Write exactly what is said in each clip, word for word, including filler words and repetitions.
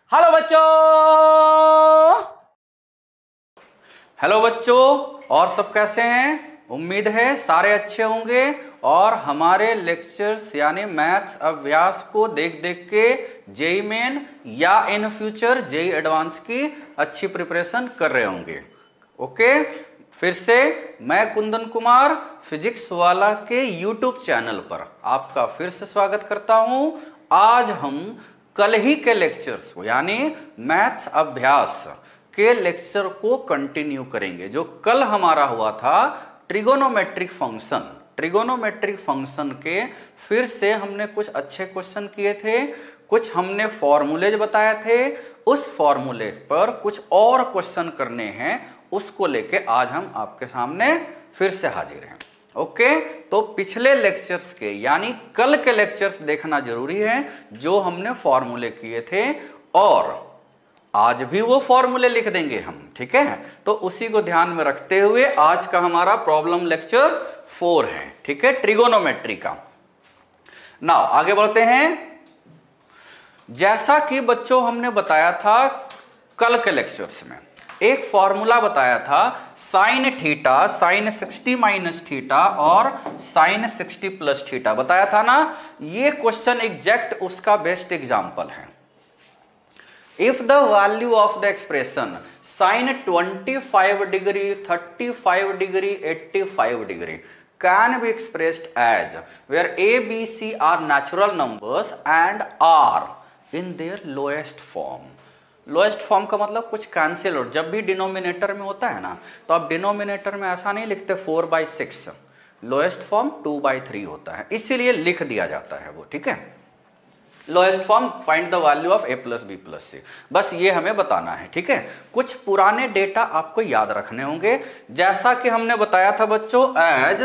Hello बच्चों। Hello बच्चों, और सब कैसे हैं? उम्मीद है सारे अच्छे होंगे और हमारे लेक्चर्स यानी मैथ्स अभ्यास को देख देख के जेई मेन या इन फ्यूचर जेई एडवांस की अच्छी प्रिपरेशन कर रहे होंगे। ओके, फिर से मैं कुंदन कुमार फिजिक्स वाला के यूट्यूब चैनल पर आपका फिर से स्वागत करता हूं। आज हम कल ही के लेक्चर्स को यानी मैथ्स अभ्यास के लेक्चर को कंटिन्यू करेंगे। जो कल हमारा हुआ था ट्रिगोनोमेट्रिक फंक्शन, ट्रिगोनोमेट्रिक फंक्शन के फिर से हमने कुछ अच्छे क्वेश्चन किए थे, कुछ हमने फॉर्मूलेज बताए थे। उस फॉर्मूले पर कुछ और क्वेश्चन करने हैं, उसको लेके आज हम आपके सामने फिर से हाजिर हैं। ओके, तो पिछले लेक्चर्स के यानी कल के लेक्चर्स देखना जरूरी है जो हमने फॉर्मूले किए थे, और आज भी वो फॉर्मूले लिख देंगे हम। ठीक है, तो उसी को ध्यान में रखते हुए आज का हमारा प्रॉब्लम लेक्चर फोर है। ठीक है, ट्रिगोनोमेट्री का। नाउ आगे बढ़ते हैं। जैसा कि बच्चों हमने बताया था कल के लेक्चर्स में, एक फॉर्मूला बताया था sine theta, sine sixty minus theta और साइन सिक्सटी प्लस थीटा बताया था ना। ये क्वेश्चन एग्जैक्ट उसका बेस्ट एग्जांपल है। If the value of the expression sine twenty five degree, thirty five degree, eighty five degree can be expressed as where a, b, c are natural numbers and are in their lowest form। Lowest form का मतलब कुछ cancel, और जब भी denominator में होता है ना, तो आप डिनोमिनेटर में ऐसा नहीं लिखते four by six, lowest form two by three होता है, इसीलिए लिख दिया जाता है वो। ठीक है, lowest form find the value of A plus B plus C, बस ये हमें बताना है। ठीक है, कुछ पुराने डेटा आपको याद रखने होंगे। जैसा कि हमने बताया था बच्चों, एज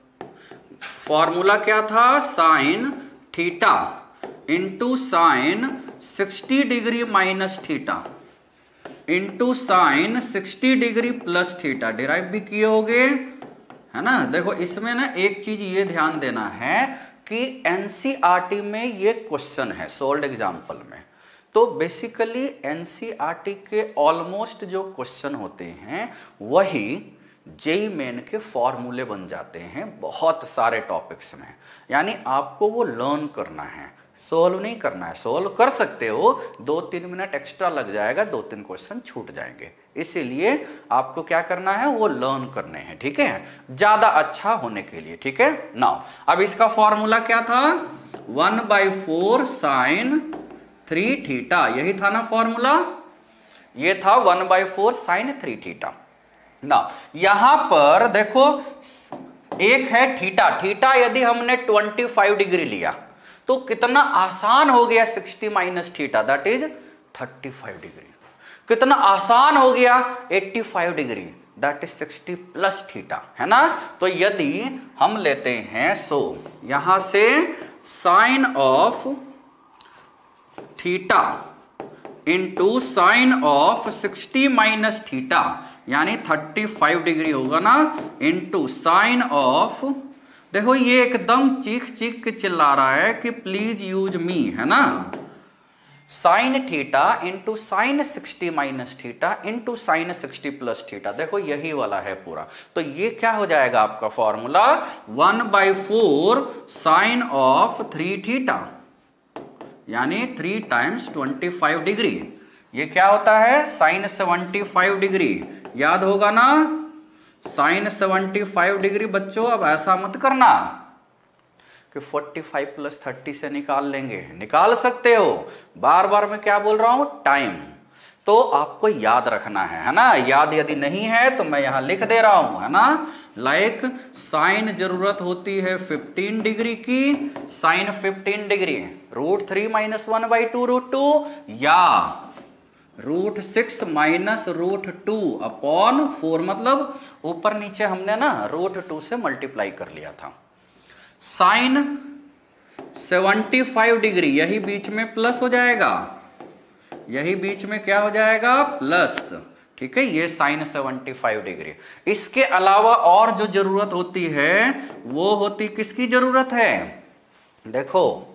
फॉर्मूला क्या था, sine theta into sine sixty degree minus theta into sine sixty degree plus theta. Derive भी किए होंगे, है ना। देखो इसमें ना एक चीज ये ध्यान देना है कि एनसीईआरटी में ये क्वेश्चन है सोल्ड एग्जाम्पल में, तो बेसिकली एनसीईआरटी के ऑलमोस्ट जो क्वेश्चन होते हैं वही जेई मेन के फॉर्मूले बन जाते हैं बहुत सारे टॉपिक्स में। यानी आपको वो लर्न करना है, सोल्व नहीं करना है। सोल्व कर सकते हो, दो तीन मिनट एक्स्ट्रा लग जाएगा, दो तीन क्वेश्चन छूट जाएंगे, इसीलिए आपको क्या करना है, वो लर्न करने हैं। ठीक है, ज्यादा अच्छा होने के लिए। ठीक है, नाउ अब इसका फॉर्मूला क्या था, one by four sine three theta, यही था ना फॉर्मूला, ये था one by four sine three theta. ना यहां पर देखो एक है थीटा, थीटा यदि हमने ट्वेंटी फाइव डिग्री लिया तो कितना आसान हो गया, sixty minus theta that is thirty five degree. कितना आसान हो गया, eighty five degree that is sixty plus theta, है ना। तो यदि हम लेते हैं, सो यहां से sine of theta into sine of sixty minus theta यानी थर्टी फाइव डिग्री होगा ना, इंटू साइन ऑफ, देखो ये एकदम चीख चीख के चिल्ला रहा है कि प्लीज यूज मी, है ना, sine theta into sine sixty minus theta into sine sixty plus theta. देखो यही वाला है पूरा, तो ये क्या हो जाएगा आपका formula, one by four sine of three theta यानी three times twenty five degree. ये क्या होता है, साइन सेवेंटी फाइव डिग्री, याद होगा ना, साइन सेवेंटी फाइव डिग्री। बच्चों अब ऐसा मत करना कि फोर्टी फाइव प्लस थर्टी से निकाल लेंगे, निकाल सकते हो, बार बार मैं क्या बोल रहा हूं, टाइम तो आपको याद रखना है, है ना। याद यदि नहीं है तो मैं यहां लिख दे रहा हूं, है ना। लाइक साइन जरूरत होती है फिफ्टीन डिग्री की, sine fifteen degree root three minus one by two root two, या root six minus root two upon four, मतलब ऊपर नीचे हमने ना रूट टू से मल्टीप्लाई कर लिया था। साइन सेवेंटी फाइव डिग्री यही बीच में प्लस हो जाएगा, यही बीच में क्या हो जाएगा, प्लस। ठीक है, ये साइन सेवेंटी फाइव डिग्री। इसके अलावा और जो जरूरत होती है वो होती, किसकी जरूरत है, देखो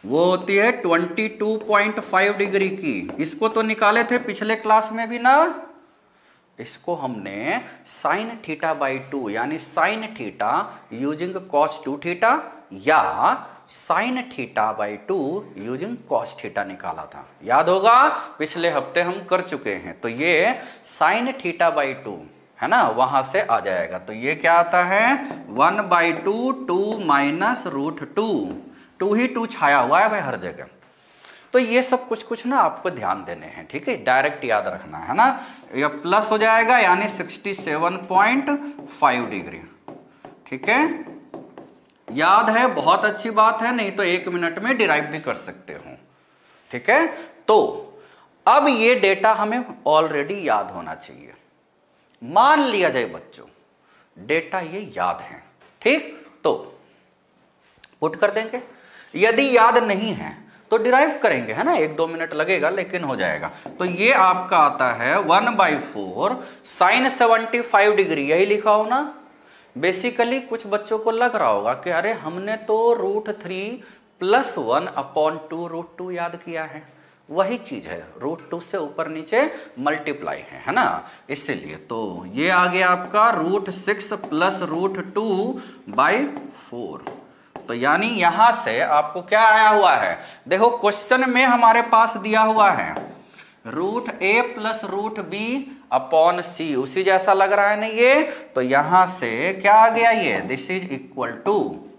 वो होती है बाईस पॉइंट पाँच डिग्री की। इसको तो निकाले थे पिछले क्लास में भी ना, इसको हमने साइन थीटा बाई टू यानी sine theta using cos two theta या sine theta by two using cos theta निकाला था, याद होगा पिछले हफ्ते हम कर चुके हैं। तो ये साइन थीटा बाई टू है ना, वहां से आ जाएगा। तो ये क्या आता है one by two two minus root two, two ही टू छाया हुआ है भाई हर जगह। तो ये सब कुछ कुछ ना आपको ध्यान देने हैं, ठीक है, डायरेक्ट याद रखना है ना। ये प्लस हो जाएगा यानी सड़सठ पॉइंट पाँच डिग्री, ठीक है, याद है, बहुत अच्छी बात है, नहीं तो एक मिनट में डिराइव भी कर सकते हो, ठीक है। तो अब ये डेटा हमें ऑलरेडी याद होना चाहिए। मान लिया जाए बच्चों डेटा ये याद है, ठीक, तो पुट कर देंगे। यदि याद नहीं है तो डिराइव करेंगे, है ना, एक दो मिनट लगेगा लेकिन हो जाएगा। तो ये आपका आता है one by four sine seventy five degree, यही लिखा हो ना। बेसिकली कुछ बच्चों को लग रहा होगा कि अरे हमने तो root three plus one upon two root two याद किया है, वही चीज है, रूट टू से ऊपर नीचे मल्टीप्लाई है, है ना, इसीलिए। तो ये आ गया आपका root six plus root two by four. तो यानी यहां से आपको क्या आया हुआ है, देखो क्वेश्चन में हमारे पास दिया हुआ है root A plus root B upon C, उसी जैसा लग रहा है ना ये। तो यहां से क्या आ गया ये, this is equal to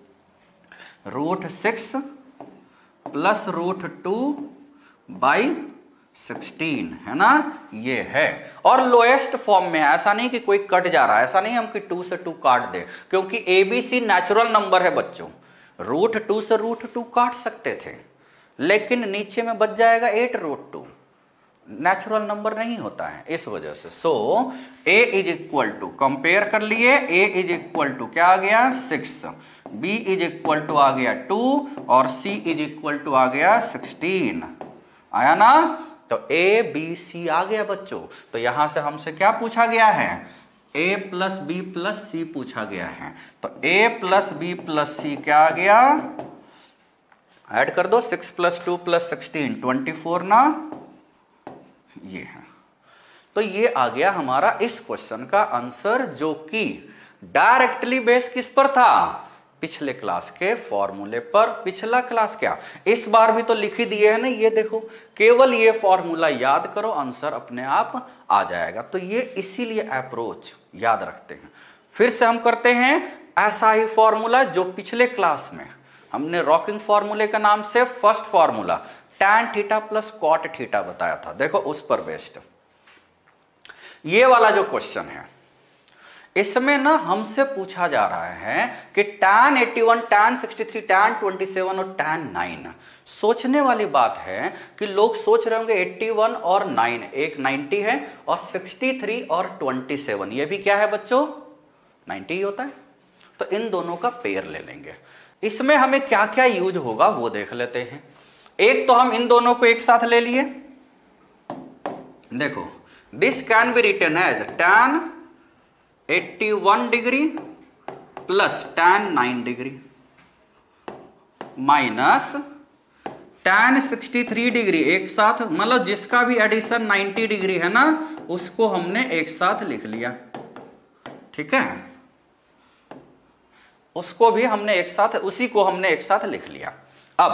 root six plus root two by sixteen, है ना, ये है। और लोएस्ट फॉर्म में है, ऐसा नहीं कि कोई कट जा रहा है, ऐसा नहीं हम कि टू से टू काट दे, क्योंकि एबीसी नेचुरल नंबर है बच्चों। रूट टू से रूट टू काट सकते थे लेकिन नीचे में बच जाएगा eight root two, natural number नहीं होता है इस वजह से। So A is equal to, compare कर लिए, ए इज इक्वल टू क्या आ गया six, B is equal to आ गया टू और सी इज इक्वल टू आ गया सिक्सटीन, आया ना। तो ए बी सी आ गया बच्चों। तो यहां से हमसे क्या पूछा गया है, A plus B plus C पूछा गया है। तो A plus B plus C क्या आ गया, ऐड कर दो, six plus two plus sixteen twenty four ना, ये है। तो ये आ गया हमारा इस क्वेश्चन का आंसर, जो कि डायरेक्टली बेस किस पर था, पिछले क्लास के फॉर्मूले पर। पिछला क्लास क्या, इस बार भी तो लिख ही दिए है ना, ये देखो, केवल ये फॉर्मूला याद करो, आंसर अपने आप आ जाएगा। तो ये इसीलिए अप्रोच याद रखते हैं। फिर से हम करते हैं ऐसा ही फॉर्मूला जो पिछले क्लास में हमने रॉकिंग फॉर्मूले का नाम से first formula tan theta plus cot theta बताया था, देखो उस पर बेस्ड ये वाला जो क्वेश्चन है, इसमें ना हमसे पूछा जा रहा है कि टैन इक्यासी, टैन तिरसठ, टैन सत्ताईस और टैन नौ। सोचने वाली बात है कि लोग सोच रहे होंगे इक्यासी और नौ, एक नब्बे है और तिरसठ और सत्ताईस, ये भी क्या है बच्चों, नब्बे ही होता है। तो इन दोनों का पेयर ले लेंगे। इसमें हमें क्या क्या यूज होगा वो देख लेते हैं। एक तो हम इन दोनों को एक साथ ले लिए, देखो this can be written as tan इक्यासी डिग्री प्लस टैन नौ डिग्री माइनस टैन तिरसठ डिग्री, एक साथ मतलब जिसका भी एडिशन नब्बे डिग्री है ना उसको हमने एक साथ लिख लिया, ठीक है, उसको भी हमने एक साथ, उसी को हमने एक साथ लिख लिया। अब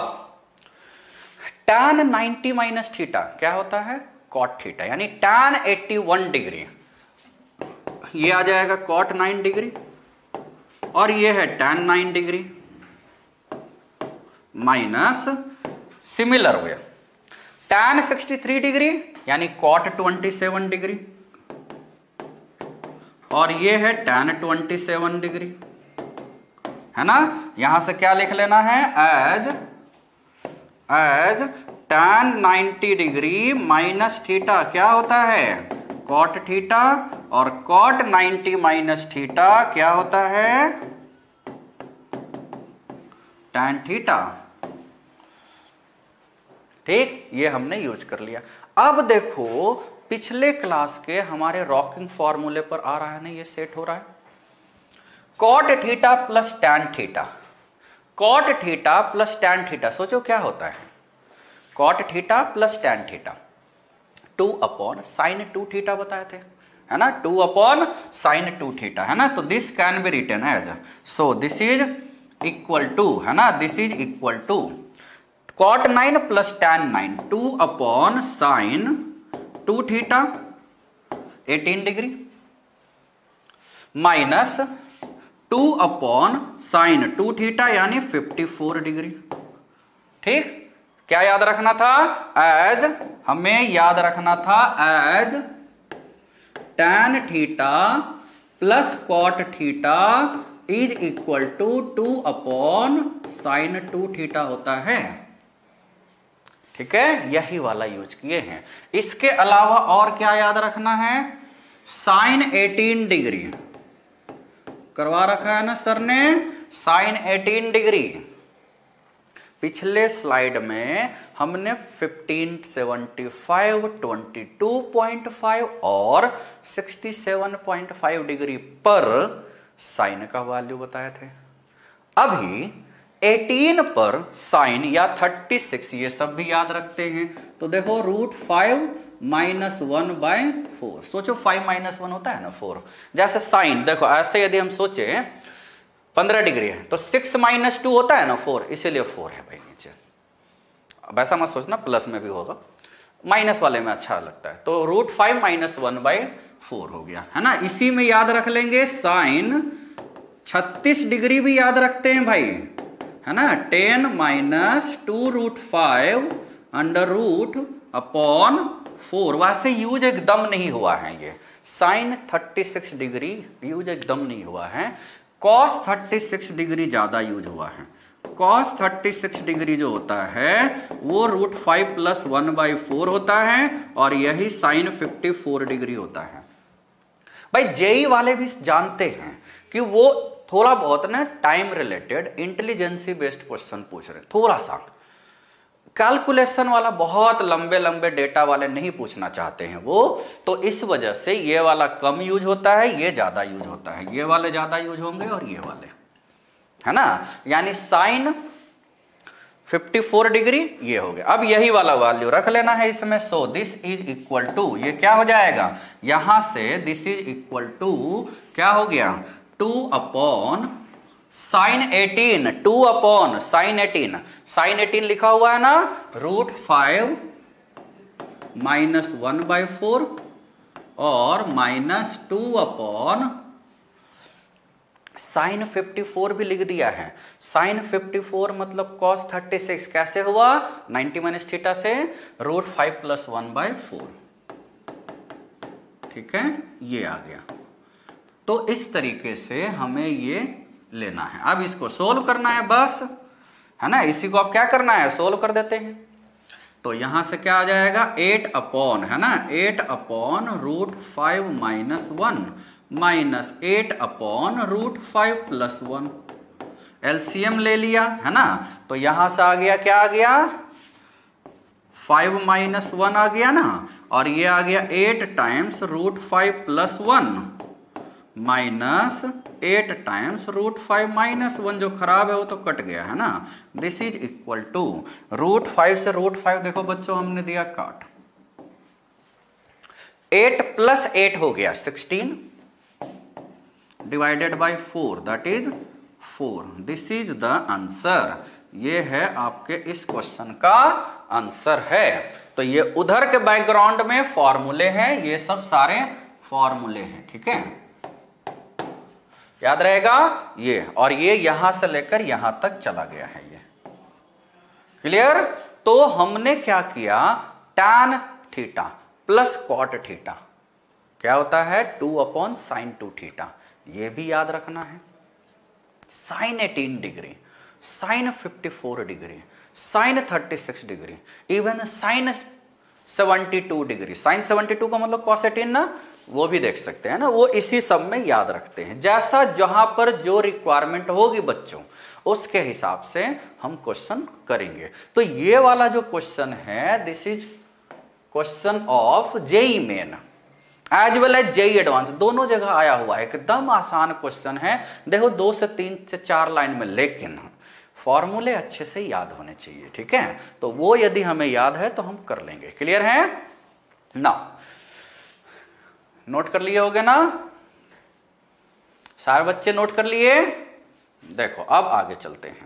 टैन नब्बे माइनस थीटा क्या होता है, कॉट थीटा, यानी टैन इक्यासी डिग्री ये आ जाएगा कॉट नौ डिग्री और ये है टैन नौ degree minus similar way tan तिरसठ डिग्री यानी कॉट सत्ताईस डिग्री और ये है टैन सत्ताईस डिग्री, है ना। यहां से क्या लिख लेना है, एज एज टैन नब्बे डिग्री माइनस थीटा क्या होता है, कॉट थीटा, और कॉट नब्बे माइनस थीटा क्या होता है, टैन थीटा, ठीक, ये हमने यूज कर लिया। अब देखो पिछले क्लास के हमारे रॉकिंग फॉर्मूले पर आ रहा है ना, ये सेट हो रहा है, cot theta plus tan theta. Cot theta plus tan theta, सोचो क्या होता है cot theta plus tan theta, two upon sine two theta बताए थे, है ना, two upon sine two theta, है ना। तो this can be written as, so this is equal to, है ना, this is equal to cot nine plus tan nine, two upon sine two theta eighteen degree minus two upon sine two theta यानी fifty four degree. ठीक, क्या याद रखना था, as, हमें याद रखना था as tan theta plus cot theta is equal to two upon sine two theta होता है। ठीक है, यही वाला यूज किए हैं। इसके अलावा और क्या याद रखना है, साइन एटीन डिग्री करवा रखा है ना सर ने, साइन एटीन डिग्री। पिछले स्लाइड में हमने fifteen seventy five, twenty two point five और sixty seven point five degree पर साइन का वैल्यू बताए थे। अभी एटीन पर साइन या थर्टी सिक्स, ये सब भी याद रखते हैं। तो देखो root five minus one by four, सोचो फाइव माइनस वन होता है ना फोर। जैसे साइन देखो ऐसे यदि हम सोचे पंद्रह डिग्री है तो सिक्स माइनस टू होता है ना फोर, इसीलिए फोर है भाई नीचे। वैसा मत सोचना प्लस में भी होगा, माइनस वाले में अच्छा लगता है। तो root five minus one by four हो गया, है ना। इसी में याद रख लेंगे साइन छत्तीस डिग्री भी याद रखते हैं भाई, है ना, ten minus two root five under root upon four. वैसे यूज एकदम नहीं हुआ है ये sine thirty six degree use एकदम नहीं हुआ है, कॉस थर्टी सिक्स डिग्री ज्यादा यूज हुआ है। कॉस थर्टी सिक्स डिग्री जो होता है वो root five plus one by four होता है और यही साइन फिफ्टी फोर डिग्री होता है। भाई जेई वाले भी जानते हैं कि वो थोड़ा बहुत ना time related intelligence based question पूछ रहे, थोड़ा सा कैलकुलेशन वाला, बहुत लंबे लंबे डेटा वाले नहीं पूछना चाहते हैं वो। तो इस वजह से ये वाला कम यूज होता है, ये ज्यादा यूज होता है, ये वाले ज्यादा यूज होंगे और ये वाले, है ना। यानी साइन फिफ्टी फोर डिग्री ये हो गया। अब यही वाला वैल्यू रख लेना है इसमें। So this is equal to, ये क्या हो जाएगा यहां से, दिस इज इक्वल टू क्या हो गया, two upon sine eighteen, two upon sine eighteen, sine eighteen लिखा हुआ है ना, root five minus one by four और minus two upon sine fifty four भी लिख दिया है। साइन फिफ्टी फोर मतलब कॉस थर्टी सिक्स कैसे हुआ, नाइन्टी माइनस थीटा से, root five plus one by four. ठीक है, ये आ गया। तो इस तरीके से हमें ये लेना है। अब इसको सोल्व करना है बस, है ना। इसी को अब क्या करना है, सोल्व कर देते हैं। तो यहां से क्या आ जाएगा, एट अपॉन, है ना, eight upon root five minus one minus eight upon root five plus one. LCM ले लिया, है ना। तो यहां से आ गया, क्या आ गया, फाइव माइनस वन आ गया ना, और ये आ गया eight times root five plus one minus eight times root five minus one, जो खराब है वो तो कट गया, है ना। This is equal to root five से रूट फाइव देखो बच्चों हमने दिया काट, एट प्लस एट हो गया sixteen divided by four, that is four. This is the answer, ये है आपके इस क्वेश्चन का आंसर है। तो ये उधर के बैकग्राउंड में फॉर्मूले हैं, ये सब सारे फॉर्मूले हैं, ठीक है, याद रहेगा ये। और ये यहां से लेकर यहां तक चला गया है, ये क्लियर। तो हमने क्या किया, tan theta plus cot theta क्या होता है, two upon sine two theta, ये भी याद रखना है। Sine eighteen degree, sine fifty four degree, sine thirty six degree, even sine seventy two degree, sine seventy two का मतलब कॉस एटीन ना, वो भी देख सकते हैं ना, वो इसी सब में याद रखते हैं। जैसा जहां पर जो रिक्वायरमेंट होगी बच्चों, उसके हिसाब से हम क्वेश्चन करेंगे। तो ये वाला जो क्वेश्चन है, this is question of JEE Main as well as JEE Advance, दोनों जगह आया हुआ है, एकदम आसान क्वेश्चन है। देखो दो से तीन से चार लाइन में, लेकिन फॉर्मूले अच्छे से याद होने चाहिए, ठीक है। तो वो यदि हमें याद है तो हम कर लेंगे। क्लियर है ना? नोट कर लिए होगे ना सारे बच्चे? नोट कर लिए? देखो अब आगे चलते हैं,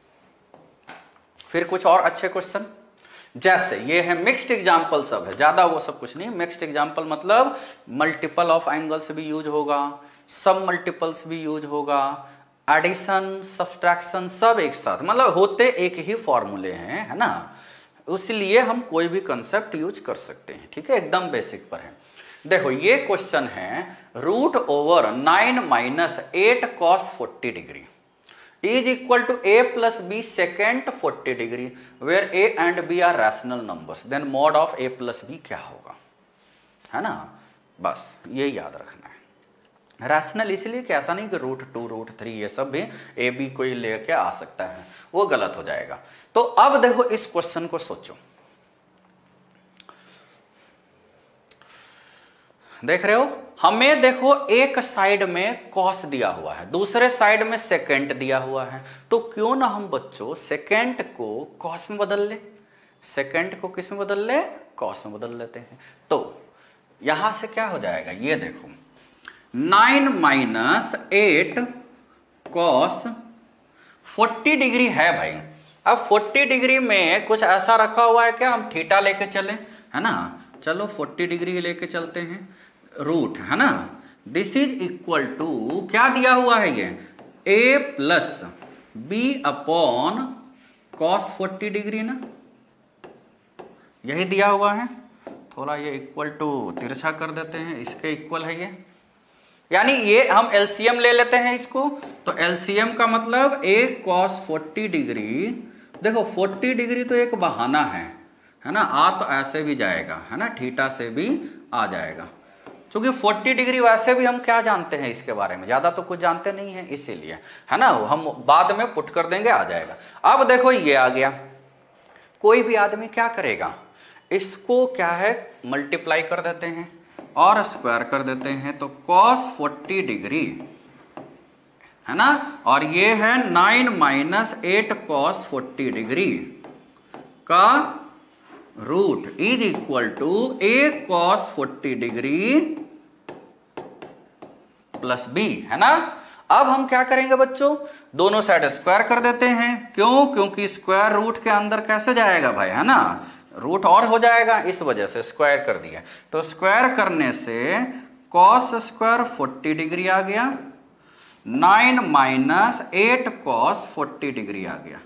फिर कुछ और अच्छे क्वेश्चन। जैसे ये है मिक्स्ड एग्जाम्पल, सब है, ज्यादा वो सब कुछ नहीं। मिक्स्ड एग्जाम्पल मतलब मल्टीपल ऑफ एंगल्स भी यूज होगा, सब मल्टीपल्स भी यूज होगा, एडिशन सब्सट्रैक्शन सब एक साथ, मतलब होते एक ही फॉर्मूले हैं, है ना। इसलिए हम कोई भी कंसेप्ट यूज कर सकते हैं, ठीक है, एकदम बेसिक पर है। देखो ये क्वेश्चन है, root over nine minus eight cos forty degree is equal to A plus B second forty degree where A and B are rational numbers, then mod of A plus B क्या होगा, है ना। बस ये याद रखना है। रैशनल इसलिए कि ऐसा नहीं कि रूट टू रूट थ्री ये सब भी ए बी कोई लेके आ सकता है, वो गलत हो जाएगा। तो अब देखो इस क्वेश्चन को सोचो, देख रहे हो, हमें देखो एक साइड में कॉस दिया हुआ है, दूसरे साइड में सेकेंड दिया हुआ है, तो क्यों ना हम बच्चों सेकेंड को कॉस में बदल ले, सेकेंड को किस में बदल ले, कॉस में बदल लेते हैं। तो यहां से क्या हो जाएगा, ये देखो nine minus eight cos forty degree है भाई। अब फोर्टी डिग्री में कुछ ऐसा रखा हुआ है क्या, हम थीटा लेके चले, है ना। चलो फोर्टी डिग्री लेके चलते हैं, रूट, है ना। दिस इज इक्वल टू क्या दिया हुआ है, ये A plus B upon cos forty degree ना, यही दिया हुआ है। थोड़ा ये इक्वल टू तिरछा कर देते हैं, इसके इक्वल है ये, यानी ये हम एलसीएम ले लेते हैं इसको। तो एलसीएम का मतलब ए कॉस फोर्टी डिग्री, देखो फोर्टी डिग्री तो एक बहाना है, है ना, आ तो ऐसे भी जाएगा, है ना, थीटा से भी आ जाएगा, क्योंकि फोर्टी डिग्री वैसे भी हम क्या जानते हैं इसके बारे में, ज्यादा तो कुछ जानते नहीं है, इसीलिए, है ना, हम बाद में पुट कर देंगे, आ जाएगा। अब देखो ये आ गया, कोई भी आदमी क्या करेगा, इसको क्या है मल्टीप्लाई कर देते हैं और स्क्वायर कर देते हैं, तो कॉस फोर्टी डिग्री, है ना, और ये है nine minus eight cos forty degree का root is equal to A cos forty degree plus B, है ना। अब हम क्या करेंगे बच्चों, दोनों साइड स्क्वायर कर देते हैं, क्यों, क्योंकि स्क्वायर रूट के अंदर कैसे जाएगा भाई, है ना, रूट और हो जाएगा, इस वजह से स्क्वायर कर दिया। तो स्क्वायर करने से कॉस स्क्वायर फोर्टी डिग्री आ गया, nine minus eight cos forty degree आ गया,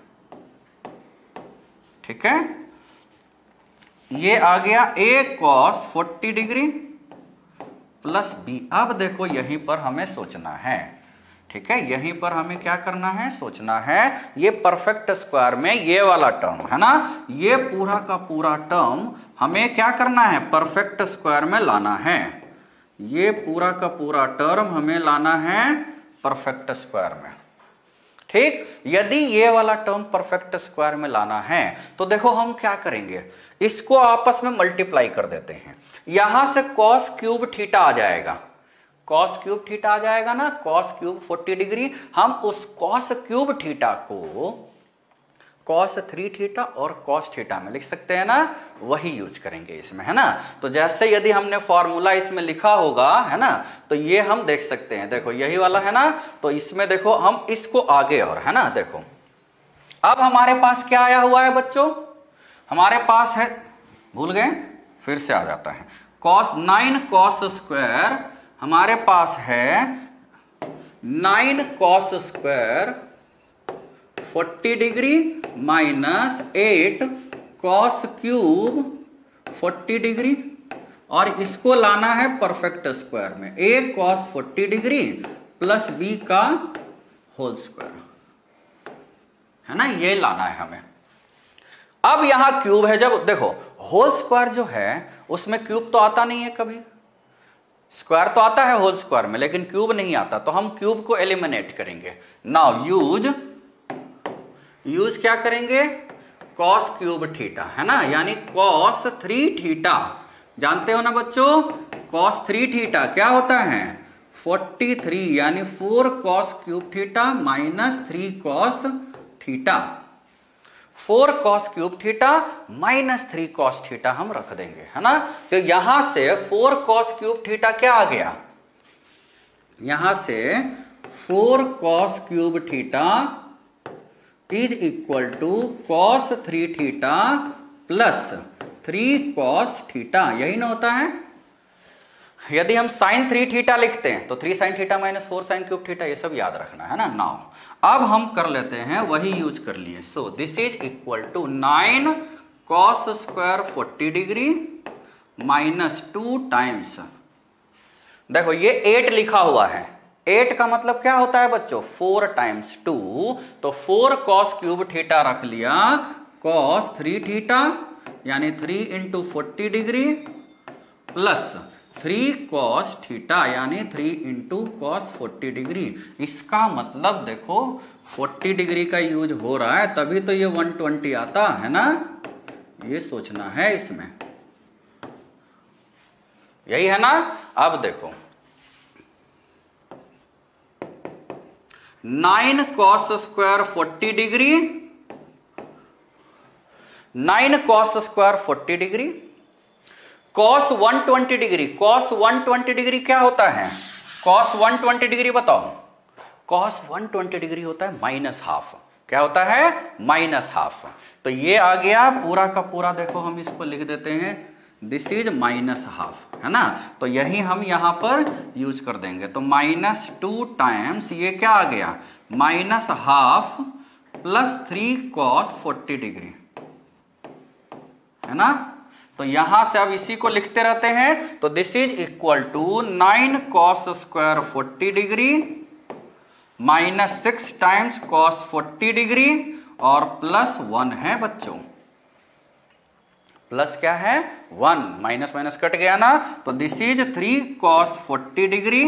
ठीक है। ये आ गया A cos forty degree plus B. अब देखो यहीं पर हमें सोचना है, ठीक है, यहीं पर हमें क्या करना है, सोचना है। ये परफेक्ट स्क्वायर में ये वाला टर्म, है ना, ये पूरा का पूरा टर्म हमें क्या करना है, परफेक्ट स्क्वायर में लाना है। ये पूरा का पूरा टर्म हमें लाना है परफेक्ट स्क्वायर में, ठीक। यदि ये वाला टर्म परफेक्ट स्क्वायर में लाना है तो देखो हम क्या करेंगे, इसको आपस में मल्टीप्लाई कर देते हैं। यहां से कॉस क्यूब थीटा आ जाएगा, कॉस क्यूब थीटा आ जाएगा ना, कॉस क्यूब फोर्टी डिग्री, हम उस कॉस क्यूब थीटा को कॉस थ्री थीटा और कॉस थीटा में लिख सकते हैं ना, वही यूज करेंगे इसमें, है ना। तो जैसे यदि हमने फॉर्मूला इसमें लिखा होगा, है ना, तो ये हम देख सकते हैं, देखो यही वाला है ना, तो इसमें देखो हम इसको आगे और, है ना, देखो अब हमारे पास क्या आया हुआ है बच्चों, हमारे पास है, भूल गए, फिर से आ जाता है, कॉस नाइन कॉस स्क्वायर, हमारे पास है nine cos square forty degree minus eight cos cube forty degree, और इसको लाना है परफेक्ट स्क्वायर में, A cos forty degree plus B का होल स्क्वायर, है ना, ये लाना है हमें। अब यहां क्यूब है, जब देखो होल स्क्वायर जो है उसमें क्यूब तो आता नहीं है कभी, स्क्वायर तो आता है होल स्क्वायर में लेकिन क्यूब नहीं आता, तो हम क्यूब को एलिमिनेट करेंगे। नाउ यूज यूज क्या करेंगे, कॉस क्यूब थीटा, है ना, यानी कॉस थ्री थीटा, जानते हो ना बच्चों, कॉस थ्री थीटा क्या होता है, फोर्टी थ्री, यानी four cos cube theta minus three cos theta, four cos cube theta minus three cos theta हम रख देंगे, है ना। तो यहां से फोर कॉस क्यूब थीटा क्या आ गया, यहां से four cos cube theta is equal to cos three theta plus three cos theta, यही ना होता है। यदि हम साइन थ्री थीटा लिखते हैं तो three sine theta minus four sine cube theta, ये सब याद रखना है ना। नाउ अब हम कर लेते हैं वही यूज कर लिए। So this is equal to nine cos square forty degree minus two times, देखो ये एट लिखा हुआ है, एट का मतलब क्या होता है बच्चों, फोर टाइम्स टू, तो फोर कॉस क्यूब थीटा रख लिया, कॉस थ्री थीटा यानी three into forty degree plus three cos theta यानी three into cos forty degree. इसका मतलब देखो फोर्टी डिग्री का यूज हो रहा है तभी तो ये वन ट्वेंटी आता है ना, ये सोचना है इसमें, यही है ना। अब देखो nine cos square forty degree, nine cos square forty degree, cos one twenty degree, cos one twenty degree क्या होता है, कॉस वन ट्वेंटी डिग्री बताओ, कॉस वन ट्वेंटी डिग्री होता है माइनस हाफ, क्या होता है माइनस हाफ। तो ये आ गया पूरा का पूरा, देखो हम इसको लिख देते हैं दिस इज माइनस हाफ, है ना। तो यही हम यहां पर यूज कर देंगे, तो माइनस टू टाइम्स ये क्या आ गया minus half plus three cos forty degree, है ना। तो यहां से अब इसी को लिखते रहते हैं, तो this is equal to nine cos square forty degree minus six times cos forty degree और प्लस वन है बच्चों, प्लस क्या है वन, माइनस माइनस कट गया ना, तो this is three cos forty degree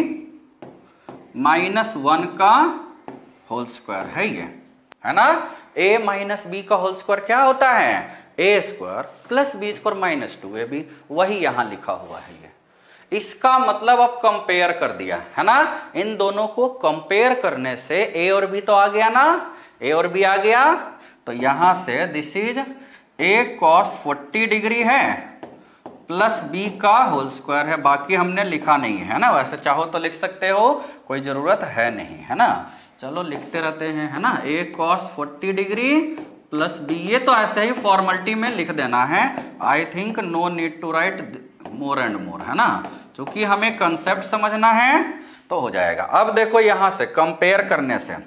minus one का होल स्क्वायर है ये, है ना। ए माइनस बी का होल स्क्वायर क्या होता है A square plus B square minus two A B, वही यहां लिखा हुआ है ये। इसका मतलब अब कंपेयर कर दिया, है ना। इन दोनों को कंपेयर करने से ए और बी तो आ गया ना, ए और बी आ गया, तो यहां से this is A cos forty degree है प्लस बी का होल स्क्वायर है, बाकी हमने लिखा नहीं है ना, वैसे चाहो तो लिख सकते हो, कोई जरूरत है नहीं, है ना। चलो लिखते रहते हैं, है ना, A cos forty degree plus B, ये तो ऐसे ही फॉर्मेलिटी में लिख देना है, I think no need to write more and more, है ना, क्योंकि हमें कंसेप्ट समझना है तो हो जाएगा। अब देखो यहां से कंपेयर करने से,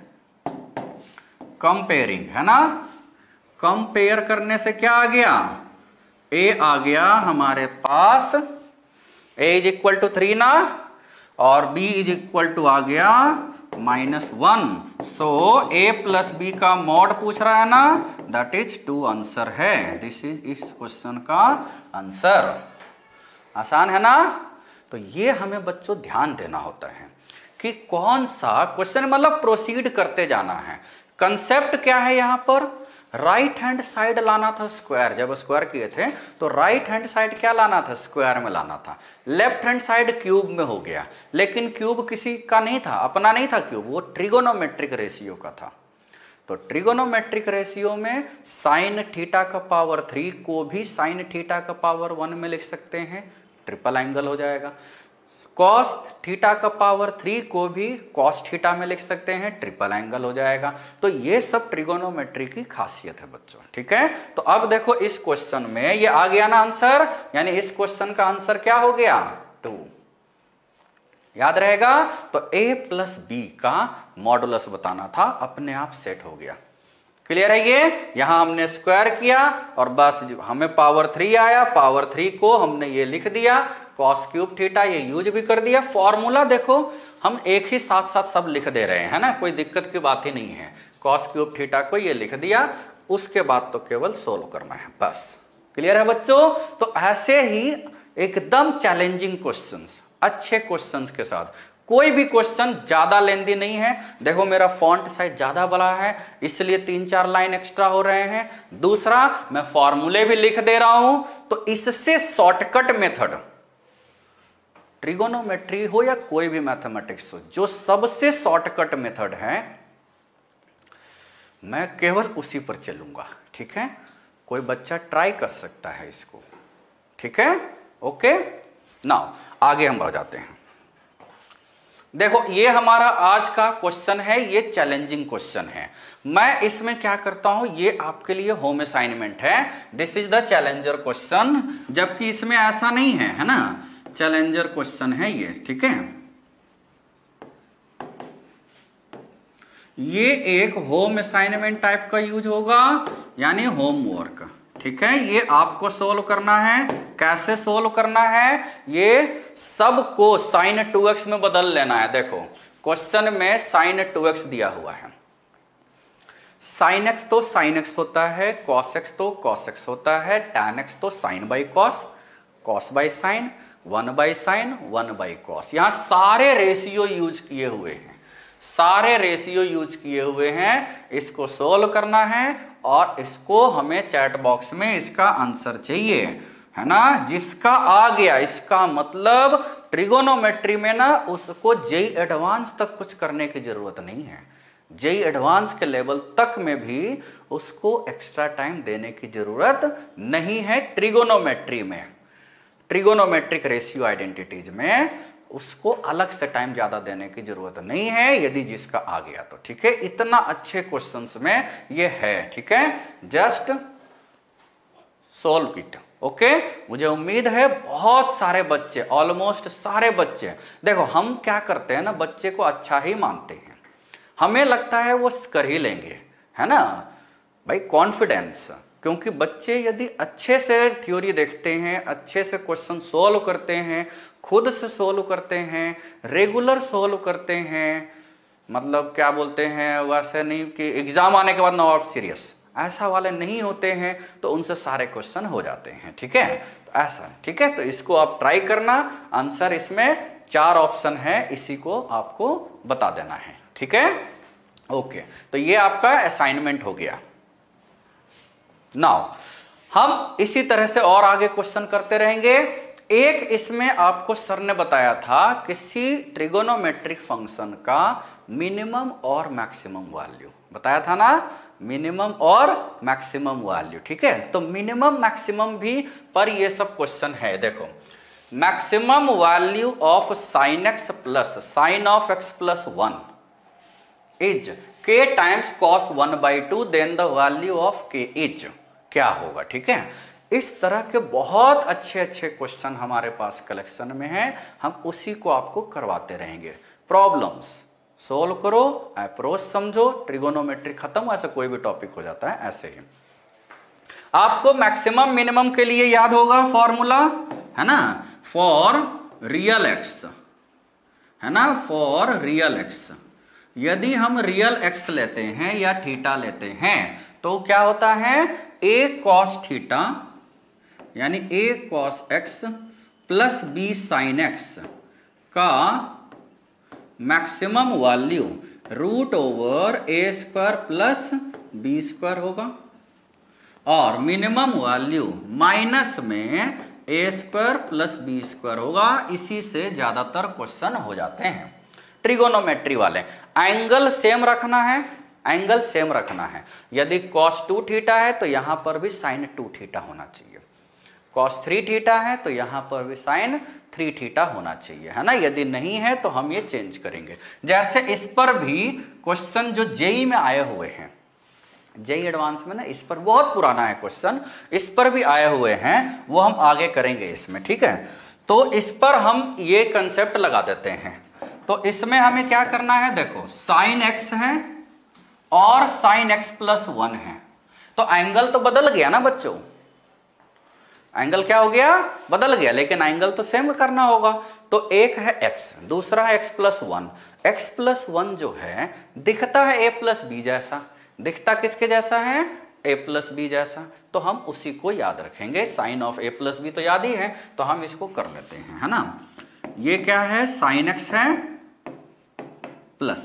कंपेयरिंग, है ना, कंपेयर करने से क्या आ गया, ए आ गया हमारे पास, A is equal to three ना, और बी इज इक्वल टू आ गया minus one, so A plus B का मॉड पूछ रहा है ना, दैट इज टू आंसर है, दिस इज इस क्वेश्चन का आंसर। आसान है ना। तो ये हमें बच्चों ध्यान देना होता है कि कौन सा क्वेश्चन, मतलब प्रोसीड करते जाना है। कंसेप्ट क्या है यहां पर, राइट हैंड साइड लाना था स्क्वायर, जब स्क्वायर किए थे तो राइट हैंड साइड क्या लाना था, स्क्वायर में लाना था। लेफ्ट हैंड साइड क्यूब में हो गया, लेकिन क्यूब किसी का नहीं था, अपना नहीं था क्यूब, वो ट्रिगोनोमेट्रिक रेशियो का था। तो ट्रिगोनोमेट्रिक रेशियो में साइन थीटा का पावर थ्री को भी साइन थीटा का पावर वन में लिख सकते हैं, ट्रिपल एंगल हो जाएगा। कॉस थीटा का पावर थ्री को भी कॉस थीटा में लिख सकते हैं, ट्रिपल एंगल हो जाएगा। तो ये सब ट्रिगोनोमेट्री की खासियत है बच्चों, ठीक है। तो अब देखो इस क्वेश्चन में ये आ गया ना आंसर, यानी इस क्वेश्चन का आंसर क्या हो गया, टू, याद रहेगा। तो a प्लस बी का मॉडुलस बताना था, अपने आप सेट हो गया। क्लियर है ये, यहां हमने स्क्वायर किया और बस हमें पावर थ्री आया, पावर थ्री को हमने ये लिख दिया, कॉस क्यूब थीटा ये यूज भी कर दिया। फॉर्मूला देखो हम एक ही साथ साथ सब लिख दे रहे हैं ना, कोई दिक्कत की बात ही नहीं है। कॉस क्यूब थीटा को ये लिख दिया, उसके बाद तो केवल सोल्व करना है बस। क्लियर है बच्चों। तो ऐसे ही एकदम चैलेंजिंग क्वेश्चंस, अच्छे क्वेश्चंस के साथ, कोई भी क्वेश्चन ज्यादा लेंदी नहीं है। देखो मेरा फॉन्ट साइज ज्यादा बड़ा है इसलिए तीन चार लाइन एक्स्ट्रा हो रहे हैं। दूसरा मैं फॉर्मूले भी लिख दे रहा हूं, तो इससे शॉर्टकट मेथड, ट्रिगोनोमेट्री हो या कोई भी मैथमेटिक्स हो, जो सबसे शॉर्टकट मेथड है मैं केवल उसी पर चलूंगा। ठीक है, कोई बच्चा ट्राई कर सकता है इसको। ठीक है, ओके। नाउ आगे हम बढ़ जाते हैं। देखो ये हमारा आज का क्वेश्चन है, ये चैलेंजिंग क्वेश्चन है। मैं इसमें क्या करता हूं, ये आपके लिए होम असाइनमेंट है। This is the challenger question, जबकि इसमें ऐसा नहीं है, है ना, चैलेंजर क्वेश्चन है ये। ठीक है, ये एक होम असाइनमेंट टाइप का यूज होगा, यानी होमवर्क। ठीक है, ये आपको सोल्व करना है। कैसे सोल्व करना है, ये सबको साइन टू एक्स में बदल लेना है। देखो क्वेश्चन में साइन टू एक्स दिया हुआ है। साइन एक्स तो साइन एक्स होता है, कॉस एक्स तो कॉस एक्स होता है, टैन एक्स तो sine by cos, cos by sine, one by sine, one by cos. यहां सारे रेशियो यूज किए हुए हैं, सारे रेशियो यूज किए हुए हैं। इसको सोल्व करना है और इसको हमें चैट बॉक्स में इसका आंसर चाहिए, है ना। जिसका आ गया, इसका मतलब ट्रिगोनोमेट्री में ना उसको जेई एडवांस तक कुछ करने की जरूरत नहीं है। जेई एडवांस के लेवल तक में भी उसको एक्स्ट्रा टाइम देने की जरूरत नहीं है। ट्रिगोनोमेट्री में, ट्रिगोनोमेट्रिक रेशियो आइडेंटिटीज में उसको अलग से टाइम ज्यादा देने की जरूरत नहीं है, यदि जिसका आ गया तो। ठीक है, इतना अच्छे क्वेश्चंस में ये है। ठीक है, जस्ट सोल्व इट। ओके, मुझे उम्मीद है बहुत सारे बच्चे, ऑलमोस्ट सारे बच्चे, देखो हम क्या करते हैं ना, बच्चे को अच्छा ही मानते हैं, हमें लगता है वो कर ही लेंगे, है ना भाई, कॉन्फिडेंस। क्योंकि बच्चे यदि अच्छे से थ्योरी देखते हैं, अच्छे से क्वेश्चन सोल्व करते हैं, खुद से सोल्व करते हैं, रेगुलर सोल्व करते हैं, मतलब क्या बोलते हैं, वैसे नहीं कि एग्जाम आने के बाद नो ऑफ सीरियस, ऐसा वाले नहीं होते हैं, तो उनसे सारे क्वेश्चन हो जाते हैं। ठीक है, तो ऐसा। ठीक है, तो इसको आप ट्राई करना। आंसर इसमें चार ऑप्शन है, इसी को आपको बता देना है। ठीक है, ओके, तो ये आपका असाइनमेंट हो गया। नाउ हम इसी तरह से और आगे क्वेश्चन करते रहेंगे। एक इसमें आपको सर ने बताया था किसी ट्रिगोनोमेट्रिक फंक्शन का मिनिमम और मैक्सिमम वैल्यू बताया था ना, मिनिमम और मैक्सिमम वैल्यू। ठीक है, तो मिनिमम मैक्सिमम भी पर ये सब क्वेश्चन है। देखो maximum value of sine X plus sine of X plus one is K times cos one by two, then the value of K is क्या होगा। ठीक है, इस तरह के बहुत अच्छे अच्छे क्वेश्चन हमारे पास कलेक्शन में हैं, हम उसी को आपको करवाते रहेंगे। प्रॉब्लम्स सोल्व करो, अप्रोच समझो, ट्रिगोनोमेट्री खत्म, ऐसा कोई भी टॉपिक हो जाता है। ऐसे ही आपको मैक्सिमम मिनिमम के लिए याद होगा फॉर्मूला, है ना, फॉर रियल एक्स, है ना, फॉर रियल एक्स। यदि हम रियल एक्स लेते हैं या थीटा लेते हैं तो क्या होता है, ए कॉस थीटा यानी A cos X plus B sine X का maximum value root over A square plus B square होगा, और मिनिमम वैल्यू माइनस में A square plus B square होगा। इसी से ज्यादातर क्वेश्चन हो जाते हैं ट्रिगोनोमेट्री वाले। एंगल सेम रखना है, एंगल सेम रखना है। यदि cos टू थीटा है तो यहां पर भी sin टू थीटा होना चाहिए, cos थ्री थीटा है तो यहां पर भी sin थ्री थीटा होना चाहिए, है ना। यदि नहीं है तो हम ये चेंज करेंगे। जैसे इस पर भी क्वेश्चन जो जेई में आए हुए हैं, जेई एडवांस में ना, इस पर बहुत पुराना है क्वेश्चन, इस पर भी आए हुए हैं, वो हम आगे करेंगे इसमें। ठीक है, तो इस पर हम ये कंसेप्ट लगा देते हैं। तो इसमें हमें क्या करना है, देखो साइन एक्स है और साइन एक्स प्लस वन है, तो एंगल तो बदल गया ना बच्चों, एंगल क्या हो गया, बदल गया, लेकिन एंगल तो सेम करना होगा। तो एक है x, दूसरा है x plus one. X plus one जो है दिखता है a प्लस बी जैसा, दिखता किसके जैसा है, a प्लस बी जैसा, तो हम उसी को याद रखेंगे। Sine of a plus B तो याद ही है, तो हम इसको कर लेते हैं, है ना। ये क्या है, साइन एक्स है plus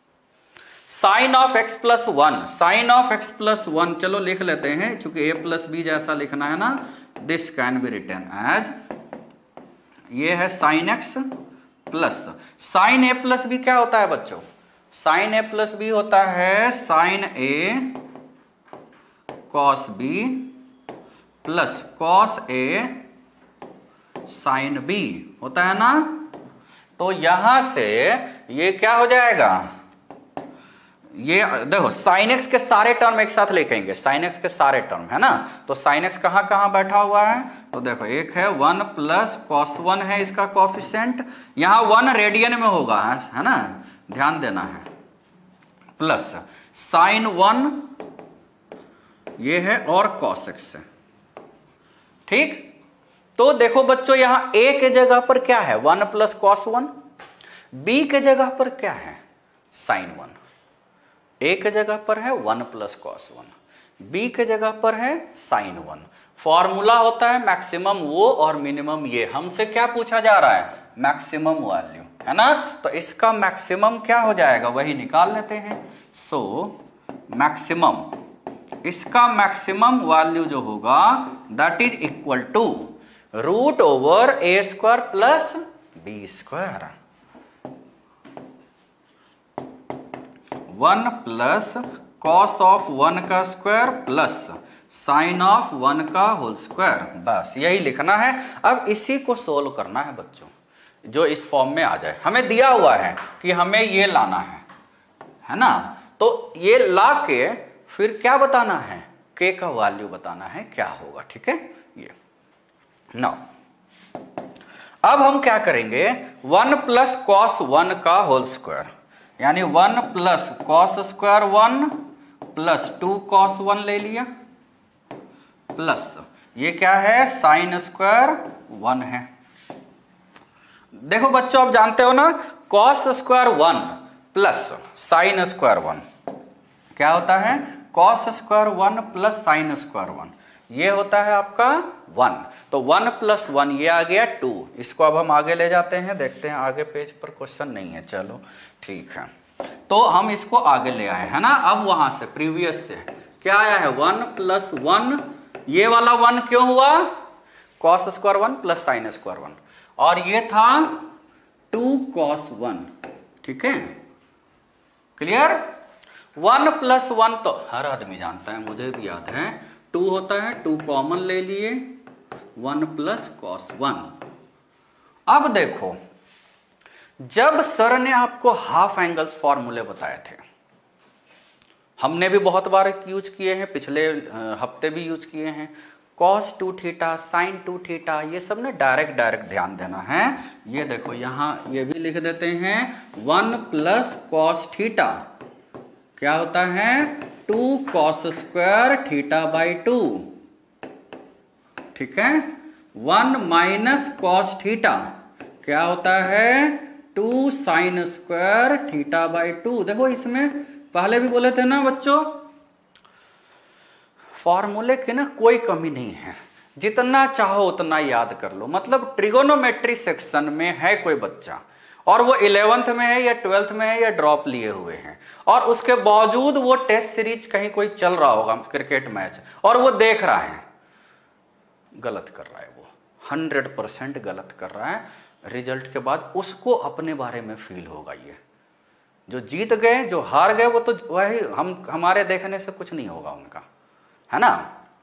sine of X plus one, sine of X plus one चलो लिख लेते हैं, चूंकि a प्लस बी जैसा लिखना है ना। This can be written as, ये है sine X plus sine A plus B क्या होता है बच्चों, साइन ए प्लस बी होता है sine A cos B plus cos A sine B होता है ना। तो यहां से ये क्या हो जाएगा, ये देखो साइन एक्स के सारे टर्म एक साथ लेके आएंगे, साइन एक्स के सारे टर्म है ना। तो साइन एक्स कहां कहां बैठा हुआ है, तो देखो एक है वन प्लस कॉस वन है इसका कोफिशिएंट, यहां वन रेडियन में होगा है ना, ध्यान देना है, प्लस साइन वन ये है और कॉस एक्स है। ठीक, तो देखो बच्चों यहां ए के जगह पर क्या है one plus cos one, B के जगह पर क्या है साइन वन। ए के जगह पर है one plus cos one, B के जगह पर है साइन वन। फॉर्मूला होता है मैक्सिमम वो और मिनिमम ये, हमसे क्या पूछा जा रहा है मैक्सिमम वैल्यू है ना। तो इसका मैक्सिमम क्या हो जाएगा वही निकाल लेते हैं। सो मैक्सिमम, इसका मैक्सिमम वैल्यू जो होगा that is equal to root over A square plus B square, one plus cos of one का square plus sine of one का होल स्क्वायर, बस यही लिखना है। अब इसी को सोल्व करना है बच्चों, जो इस फॉर्म में आ जाए। हमें दिया हुआ है कि हमें ये लाना है है ना, तो ये ला के फिर क्या बताना है, के का वैल्यू बताना है क्या होगा। ठीक है, ये नाउ अब हम क्या करेंगे, वन प्लस कॉस वन का होल स्क्वायर यानी one plus cos square one plus two cos one ले लिया, प्लस ये क्या है साइन स्क्वायर वन है। देखो बच्चों आप जानते हो ना cos square one plus sine square one क्या होता है, cos square one plus sine square one, ये होता है आपका वन। तो वन प्लस वन ये आ गया टू, इसको अब हम आगे ले जाते हैं, देखते हैं आगे पेज पर क्वेश्चन नहीं है, चलो ठीक है। तो हम इसको आगे ले आए है ना। अब वहां से प्रीवियस से क्या आया है वन प्लस वन, ये वाला वन क्यों हुआ, cos square one plus sine square one, और ये था टू कॉस वन। ठीक है, क्लियर। वन प्लस वन तो हर आदमी जानता है, मुझे भी याद है, टू होता है, टू कॉमन ले लिए, वन प्लस कॉस वन। अब देखो जब सर ने आपको हाफ एंगल्स फॉर्मूले बताए थे, हमने भी बहुत बार यूज किए हैं, पिछले हफ्ते भी यूज किए हैं, cos two theta sine two theta, ये सब ना डायरेक्ट डायरेक्ट ध्यान देना है। ये देखो यहां ये भी लिख देते हैं, वन प्लस कॉस थीटा क्या होता है, two cos square theta by two. ठीक है, वन माइनस कॉस थीटा क्या होता है, two sine square theta by two. देखो इसमें पहले भी बोले थे ना बच्चों, फॉर्मूले की ना कोई कमी नहीं है, जितना चाहो उतना याद कर लो। मतलब ट्रिगोनोमेट्री सेक्शन में है कोई बच्चा और वो इलेवेंथ में है या ट्वेल्थ में है या ड्रॉप लिए हुए हैं, और उसके बावजूद वो टेस्ट सीरीज कहीं कोई चल रहा होगा क्रिकेट मैच और वो देख रहा है, गलत कर रहा है, वो हंड्रेड परसेंट गलत कर रहा है। रिजल्ट के बाद उसको अपने बारे में फील होगा, ये जो जीत गए जो हार गए वो तो वही, हम हमारे देखने से कुछ नहीं होगा उनका, है ना।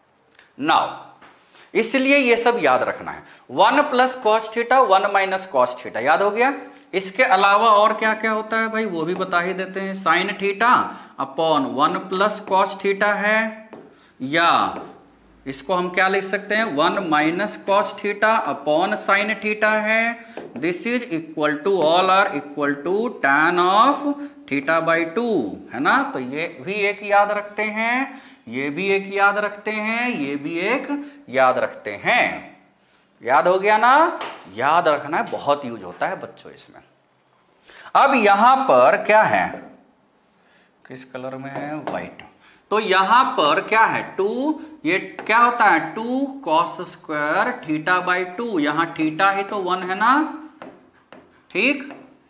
नाउ इसलिए ये सब याद रखना है, one plus cos theta one minus cos theta याद हो गया। इसके अलावा और क्या क्या होता है भाई वो भी बता ही देते हैं, sine theta upon one plus cos theta है, या इसको हम क्या लिख सकते हैं, one minus cos theta upon sine theta है। This is equal to, all are equal to tan of theta by two, है ना। तो ये भी एक याद रखते हैं, ये भी एक याद रखते हैं, ये भी एक याद रखते हैं। याद हो गया ना, याद रखना है, बहुत यूज होता है बच्चों इसमें। अब यहां पर क्या है, किस कलर में है, व्हाइट। तो यहां पर क्या है, टू, ये क्या होता है, two cos square theta by two, यहां थीटा ही तो वन है ना, ठीक।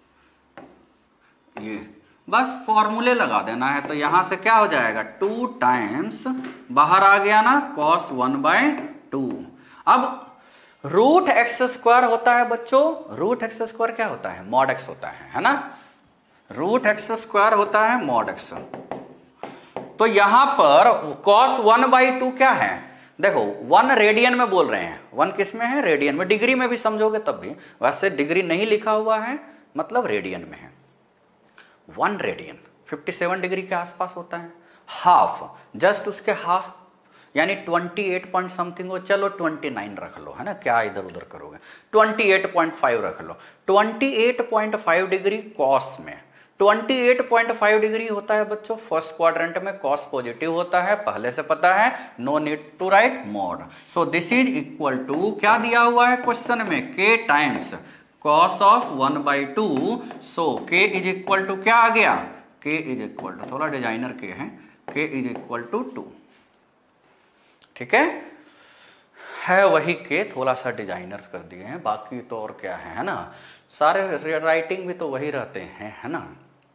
ये बस फॉर्मूले लगा देना है, तो यहां से क्या हो जाएगा, टू टाइम्स बाहर आ गया ना कॉस वन बाय टू। अब रूट एक्स स्क्वायर होता है बच्चों, रूट एक्स स्क्वायर क्या होता है, मॉड एक्स होता है, है ना। रूट एक्स स्क्वायर होता है मॉड एक्स। तो यहां पर कॉस वन बाई टू क्या है, देखो वन रेडियन में बोल रहे हैं, वन किस में है, रेडियन में, डिग्री में भी समझोगे तब भी, वैसे डिग्री नहीं लिखा हुआ है मतलब रेडियन में है। वन रेडियन सत्तावन डिग्री के आसपास होता है, हाफ जस्ट उसके हाफ यानी अट्ठाईस पॉइंट समथिंग हो, चलो उनतीस रख लो, है ना, क्या इधर उधर करोगे, अट्ठाईस पॉइंट पाँच रख लो। अट्ठाईस पॉइंट पाँच डिग्री कॉस में, अट्ठाईस पॉइंट पाँच डिग्री होता है बच्चों फर्स्ट क्वाड्रेंट में, कॉस पॉजिटिव होता है, पहले से पता है, no need to write mod. So this is equal to क्या दिया हुआ है क्वेश्चन में, K times cos of one by two. So K is equal to क्या आ गया, के इज इक्वल टू, थोड़ा डिजाइनर के है, के इज इक्वल टू टू, ठीक है है वही के, थोड़ा सा डिजाइनर कर दिए हैं, बाकी तो और क्या है, है ना, सारे राइटिंग भी तो वही रहते हैं, है ना,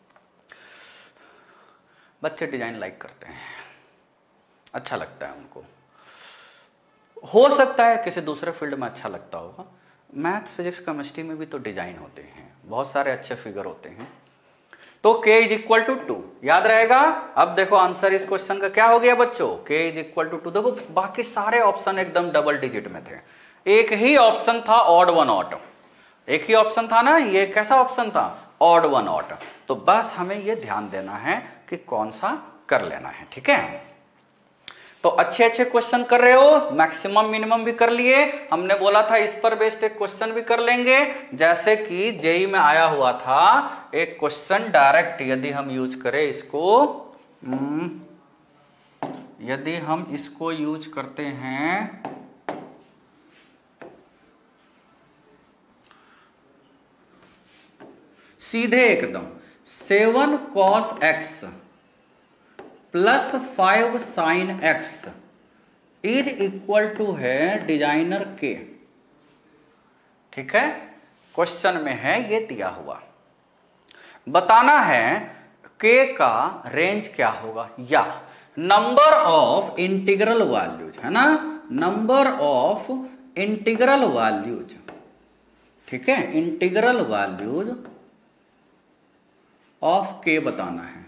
बच्चे डिजाइन लाइक करते हैं, अच्छा लगता है उनको, हो सकता है किसी दूसरे फील्ड में अच्छा लगता होगा, मैथ्स फिजिक्स केमिस्ट्री में भी तो डिजाइन होते हैं, बहुत सारे अच्छे फिगर होते हैं। तो k is equal to two, याद रहेगा। अब देखो आंसर इस क्वेश्चन का क्या हो गया बच्चों, k is equal to two. देखो बाकी सारे ऑप्शन एकदम डबल डिजिट में थे, एक ही ऑप्शन था ऑड वन ऑट, एक ही ऑप्शन था ना, ये कैसा ऑप्शन था, ऑड वन ऑट। तो बस हमें ये ध्यान देना है कि कौन सा कर लेना है, ठीक है। तो अच्छे अच्छे क्वेश्चन कर रहे हो, मैक्सिमम मिनिमम भी कर लिए, हमने बोला था इस पर बेस्ड एक क्वेश्चन भी कर लेंगे, जैसे कि जेई में आया हुआ था एक क्वेश्चन डायरेक्ट, यदि हम यूज करें इसको, यदि हम इसको यूज करते हैं सीधे एकदम, seven cos X plus five sine X is equal to है डिजाइनर के, ठीक है, क्वेश्चन में है ये दिया हुआ, बताना है के का रेंज क्या होगा, या नंबर ऑफ इंटीग्रल वैल्यूज, है ना, नंबर ऑफ इंटीग्रल वैल्यूज, ठीक है, इंटीग्रल वैल्यूज ऑफ के बताना है,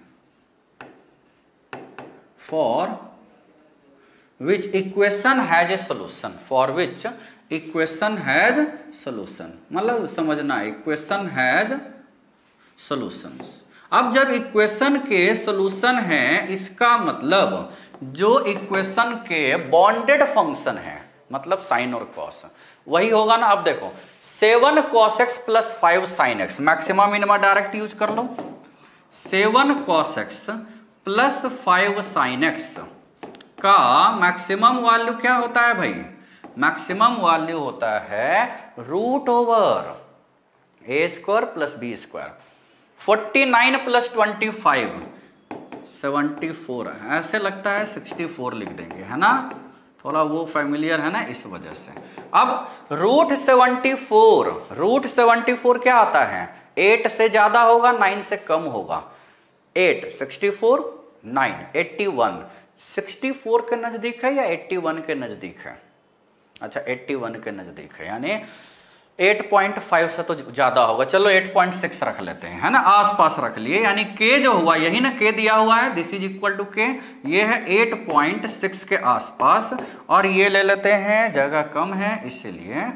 for which equation has a solution, for which equation has solution, मतलब समझना equation has solutions। अब जब इक्वेशन के सॉल्यूशन है, इसका मतलब जो इक्वेशन के बॉन्डेड फंक्शन है, मतलब साइन और कॉस, वही होगा ना। अब देखो seven cos X plus five sine X, maximum minimum direct use कर लो, seven cos X plus five sine X का मैक्सिमम वैल्यू क्या होता है भाई, मैक्सिमम वैल्यू होता है root over A square plus B square, forty nine plus twenty five seventy four, ऐसे लगता है सिक्सटी फोर लिख देंगे, है ना, थोड़ा वो फैमिलियर है ना, इस वजह से। अब root seventy four, root seventy four क्या आता है, एट से ज्यादा होगा, नाइन से कम होगा, eight, sixty four, nine, eighty one, sixty four के नजदीक है या एट्टी वन के नजदीक है, अच्छा एट्टी वन के नजदीक है, यानी एट पॉइंट फाइव से तो ज्यादा होगा, चलो एट पॉइंट सिक्स रख लेते हैं, है ना, आसपास रख लिए, यानी के जो हुआ यही ना, के दिया हुआ है, दिस इज इक्वल टू के, ये है एट पॉइंट सिक्स के आसपास, और ये ले लेते हैं, जगह कम है इसलिए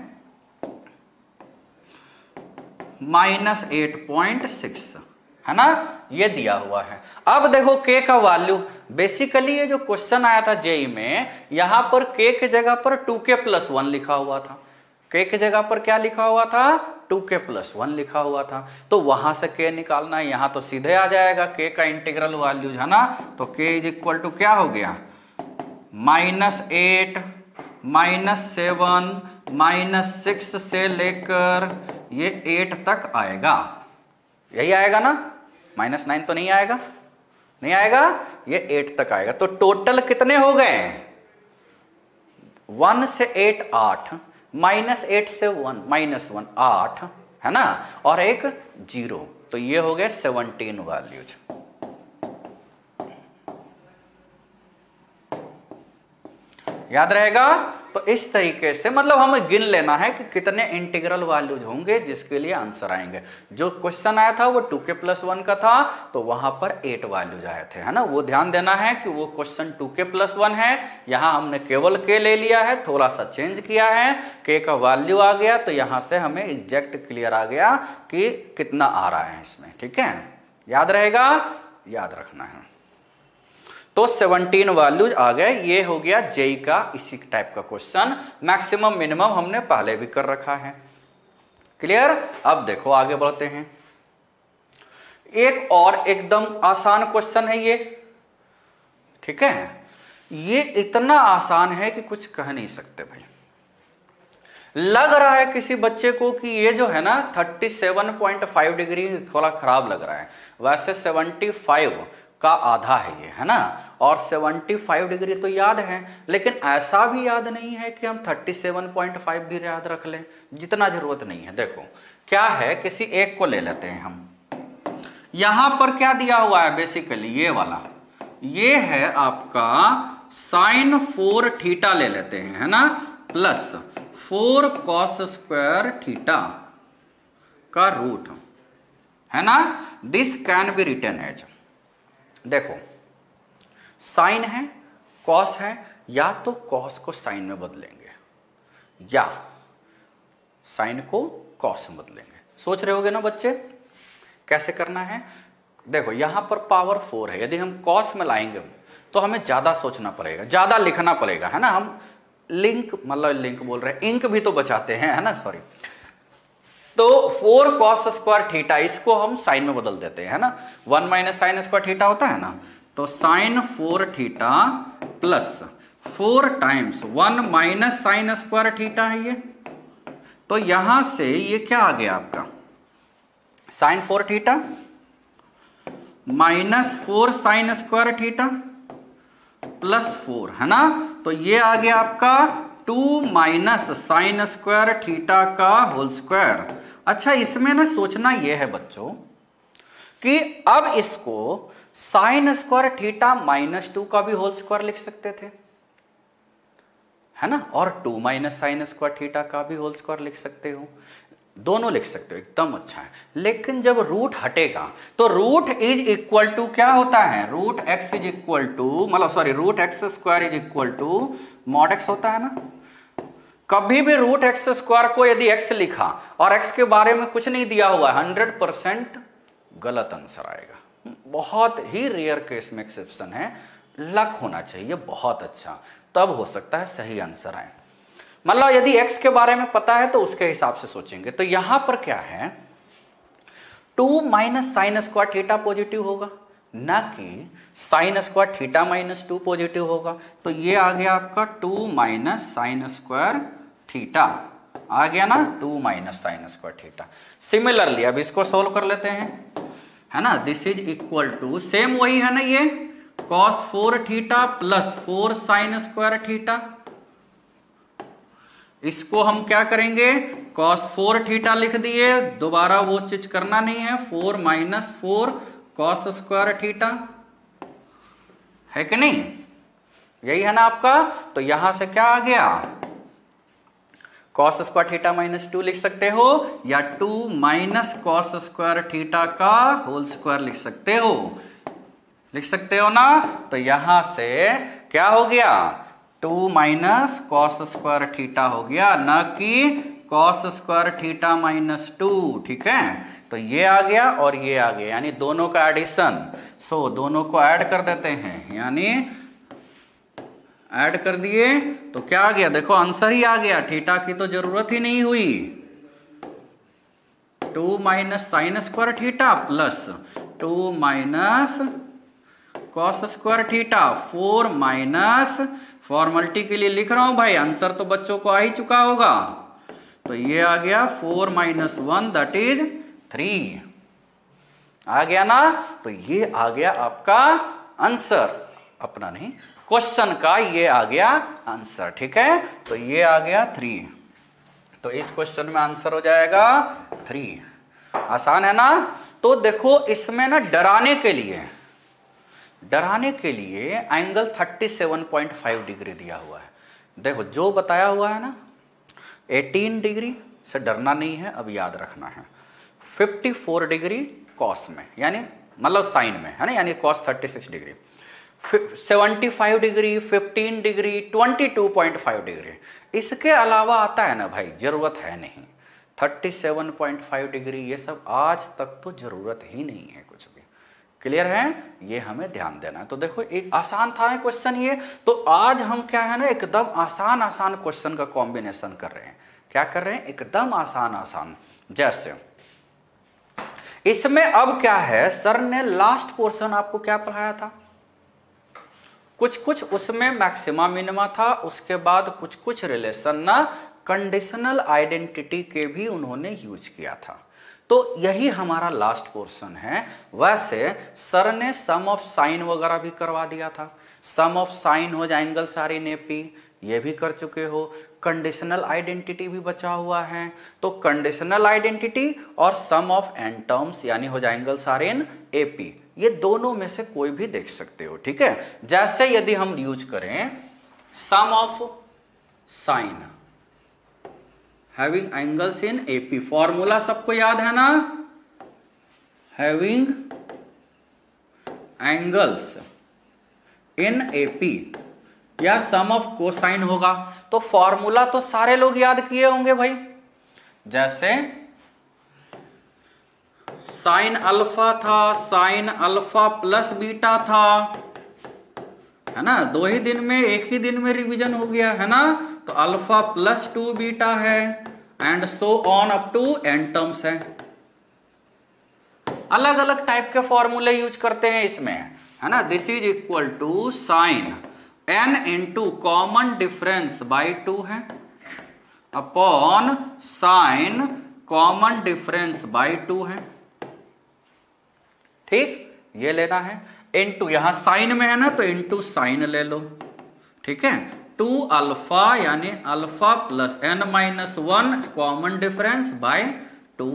माइनस एट पॉइंट सिक्स, है ना, ये दिया हुआ है। अब देखो k का वैल्यू, बेसिकली ये जो क्वेश्चन आया था जेई में, यहां पर k के जगह पर टू के प्लस वन लिखा हुआ था, k के जगह पर क्या लिखा हुआ था, टू के प्लस वन लिखा हुआ था, तो वहां से k निकालना है, यहां तो सीधे आ जाएगा k का इंटीग्रल वैल्यूज, है ना, तो k इज इक्वल टू क्या हो गया, minus eight, minus seven, minus six से लेकर ये एट तक आएगा, यही आएगा ना, माइनस नाइन तो नहीं आएगा, नहीं आएगा, ये एट तक आएगा। तो टोटल कितने हो गए, वन से एट आठ, माइनस एट से वन माइनस वन आठ, है ना, और एक जीरो, तो ये हो गए सेवनटीन वैल्यूज। याद रहेगा। तो इस तरीके से मतलब हमें गिन लेना है कि कितने इंटीग्रल वैल्यूज होंगे जिसके लिए आंसर आएंगे। जो क्वेश्चन आया था वो टू के प्लस वन का था, तो वहां पर एट वैल्यूज आए थे, है ना। वो ध्यान देना है कि वो question two K plus one है, यहाँ हमने केवल के ले लिया है, थोड़ा सा चेंज किया है, के का वैल्यू आ गया, तो यहाँ से हमें एग्जैक्ट क्लियर आ गया कि कितना आ रहा है इसमें। ठीक है, याद रहेगा, याद रखना है। तो सेवनटीन वैल्यूज आ गए। ये हो गया जेई का इसी टाइप का क्वेश्चन। मैक्सिमम मिनिमम हमने पहले भी कर रखा है। क्लियर। अब देखो आगे बढ़ते हैं। एक और एकदम आसान क्वेश्चन है ये। ठीक है, ये इतना आसान है कि कुछ कह नहीं सकते भाई। लग रहा है किसी बच्चे को कि ये जो है ना thirty seven point five degree थोड़ा खराब लग रहा है, वैसे सेवेंटी फाइव का आधा है ये, है ना। और पचहत्तर डिग्री तो याद है, लेकिन ऐसा भी याद नहीं है कि हम सैंतीस पॉइंट फाइव भी याद रख लें, जितना जरूरत नहीं है। देखो क्या है, किसी एक को ले लेते हैं हम। यहां पर क्या दिया हुआ है बेसिकली, ये वाला, ये है आपका साइन फोर थीटा ले लेते हैं, है ना, plus four cos square theta का रूट, है ना। This can be written as, देखो साइन है, कॉस है, या तो कॉस को साइन में बदलेंगे या साइन को कॉस में बदलेंगे। सोच रहे होगे ना बच्चे कैसे करना है। देखो यहां पर पावर फोर है, यदि हम कॉस में लाएंगे तो हमें ज्यादा सोचना पड़ेगा, ज्यादा लिखना पड़ेगा, है ना। हम लिंक मतलब लिंक बोल रहे हैं, इंक भी तो बचाते हैं, है ना, सॉरी। तो फोर कॉस स्क्वायर थीटा, इसको हम साइन में बदल देते हैं, है ना। One minus sine square theta होता है ना, तो sine four theta plus four times one minus sine square theta है ये। तो यहां से ये क्या आ गया आपका, sine four theta minus four sine square theta plus four, है ना। तो ये आ गया आपका two minus sine square theta का होल स्क्वायर। अच्छा, इसमें ना सोचना ये है बच्चों कि अब इसको sine square theta minus two का भी होल स्क्वायर लिख सकते थे, है ना, और two minus sine square theta का भी होल स्क्वायर लिख सकते हो, दोनों लिख सकते हो, एकदम अच्छा है। लेकिन जब रूट हटेगा तो रूट इज इक्वल टू क्या होता है, root X is equal to मतलब sorry root X square is equal to mod X होता है ना। कभी भी रूट एक्स स्क्वायर को यदि एक्स लिखा और एक्स के बारे में कुछ नहीं दिया हुआ है, हंड्रेड परसेंट गलत आंसर आएगा। बहुत ही रेयर केस में एक्सेप्शन है, लक होना चाहिए बहुत अच्छा, तब हो सकता है सही आंसर आए। मतलब यदि x के बारे में पता है तो उसके हिसाब से सोचेंगे। तो यहां पर क्या है, two minus sine square theta positive होगा, ना कि sine square theta minus two positive होगा। तो ये आ गया आपका two minus sine square theta आ गया ना, two minus sine square theta. Similarly अब इसको सोल्व कर लेते हैं, है ना। This is equal to same वही है ना, ये cos four theta plus four sine square theta. इसको हम क्या करेंगे, कॉस फोर थीटा लिख दिए, दोबारा वो चीज करना नहीं है, four minus four cos square theta, है कि नहीं, यही है ना आपका। तो यहां से क्या आ गया, cos square theta minus two लिख सकते हो, या two minus cos square theta का होल स्क्वायर लिख सकते हो, लिख सकते हो ना। तो यहां से क्या हो गया, two minus cos square theta हो गया, ना कि cos square theta minus two. ठीक है, तो ये आ गया और ये आ गया, यानी दोनों का एडिशन। सो दोनों को ऐड कर देते हैं, यानी ऐड कर दिए तो क्या आ गया, देखो आंसर ही आ गया, थीटा की तो जरूरत ही नहीं हुई। Two minus sine square theta plus two minus cos square theta, four minus, formality के लिए लिख रहा हूं भाई, आंसर तो बच्चों को आ ही चुका होगा। तो ये आ गया four minus one that is three, आ गया ना। तो ये आ गया आपका आंसर, अपना नहीं क्वेश्चन का, ये आ गया आंसर। ठीक है, तो ये आ गया थ्री, तो इस क्वेश्चन में आंसर हो जाएगा थ्री। आसान है ना। तो देखो इसमें ना डराने के लिए डराने के लिए एंगल सैंतीस पॉइंट फाइव डिग्री दिया हुआ है, देखो जो बताया हुआ है ना अठारह डिग्री से डरना नहीं है, अब याद रखना है। चौवन डिग्री कॉस में यानी मतलब साइन में है ना, यानी कॉस छत्तीस डिग्री, पचहत्तर डिग्री, पंद्रह डिग्री, बाईस पॉइंट पाँच डिग्री, इसके अलावा आता है ना भाई जरूरत है नहीं। सैंतीस पॉइंट पाँच डिग्री ये सब आज तक तो जरूरत ही नहीं है कुछ भी। क्लियर है, ये हमें ध्यान देना है। तो देखो एक आसान था क्वेश्चन ये, तो आज हम क्या है ना एकदम आसान आसान क्वेश्चन का कॉम्बिनेशन कर रहे हैं। क्या कर रहे हैं, एकदम आसान आसान। जैसे इसमें अब क्या है, सर ने लास्ट पोर्शन आपको क्या पढ़ाया था, कुछ कुछ उसमें मैक्सिमा मिनिमा था, उसके बाद कुछ कुछ रिलेशन ना कंडीशनल आइडेंटिटी के भी उन्होंने यूज किया था। तो यही हमारा लास्ट पोर्शन है। वैसे सर ने सम ऑफ साइन वगैरह भी करवा दिया था, सम ऑफ साइन हो एंगल सारे नेपी ये भी कर चुके हो, कंडीशनल आइडेंटिटी भी बचा हुआ है। तो कंडीशनल आइडेंटिटी और सम ऑफ एन टर्म्स यानी हो जाएंगल सारे इन एपी, ये दोनों में से कोई भी देख सकते हो। ठीक है, जैसे यदि हम यूज करें sum of sine having angles in AP, formula सबको याद है ना, हैविंग एंगल्स इन एपी या सम ऑफ कोसाइन होगा। तो फॉर्मूला तो सारे लोग याद किए होंगे भाई, जैसे साइन अल्फा था, साइन अल्फा प्लस बीटा था, है ना, दो ही दिन में एक ही दिन में रिवीजन हो गया है ना। तो अल्फा प्लस टू बीटा है and so on up to n terms है। अलग अलग टाइप के फॉर्मूले यूज करते हैं इसमें, है ना। This is equal to sine n into common difference by two है upon sine common difference by two है। ठीक, ये लेना है। इंटू यहां साइन में है ना तो इंटू साइन ले लो। ठीक है, टू अल्फा यानी alpha plus n minus one common difference by two,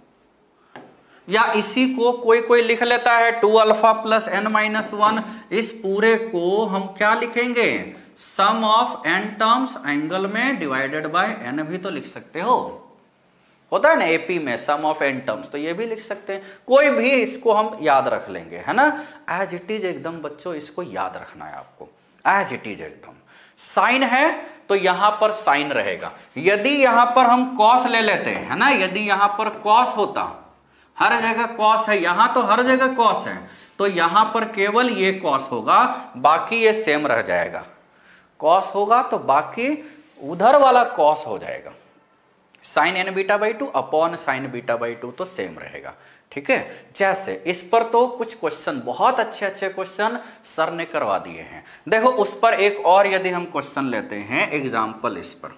या इसी को कोई कोई लिख लेता है two alpha plus n minus one. इस पूरे को हम क्या लिखेंगे, sum of n terms angle में डिवाइडेड बाय एन भी तो लिख सकते हो, होता है ना एपी में सम ऑफ एन टर्म्स, तो ये भी लिख सकते हैं। कोई भी इसको हम याद रख लेंगे, है ना, एज इट इज एकदम बच्चों इसको याद रखना है आपको, एज इट इज एकदम। साइन है तो यहां पर साइन रहेगा। यदि यहां पर हम कॉस ले लेते हैं, है ना, यदि यहां पर कॉस होता, हर जगह कॉस है, यहां तो हर जगह कॉस है, तो यहां पर केवल ये कॉस होगा, बाकी ये सेम रह जाएगा। कॉस होगा तो बाकी उधर वाला कॉस हो जाएगा, sine n beta by two upon sine beta by two तो सेम रहेगा। ठीक है, जैसे इस पर तो कुछ क्वेश्चन बहुत अच्छे अच्छे क्वेश्चन सर ने करवा दिए हैं। देखो उस पर एक और यदि हम क्वेश्चन लेते हैं एग्जाम्पल, इस पर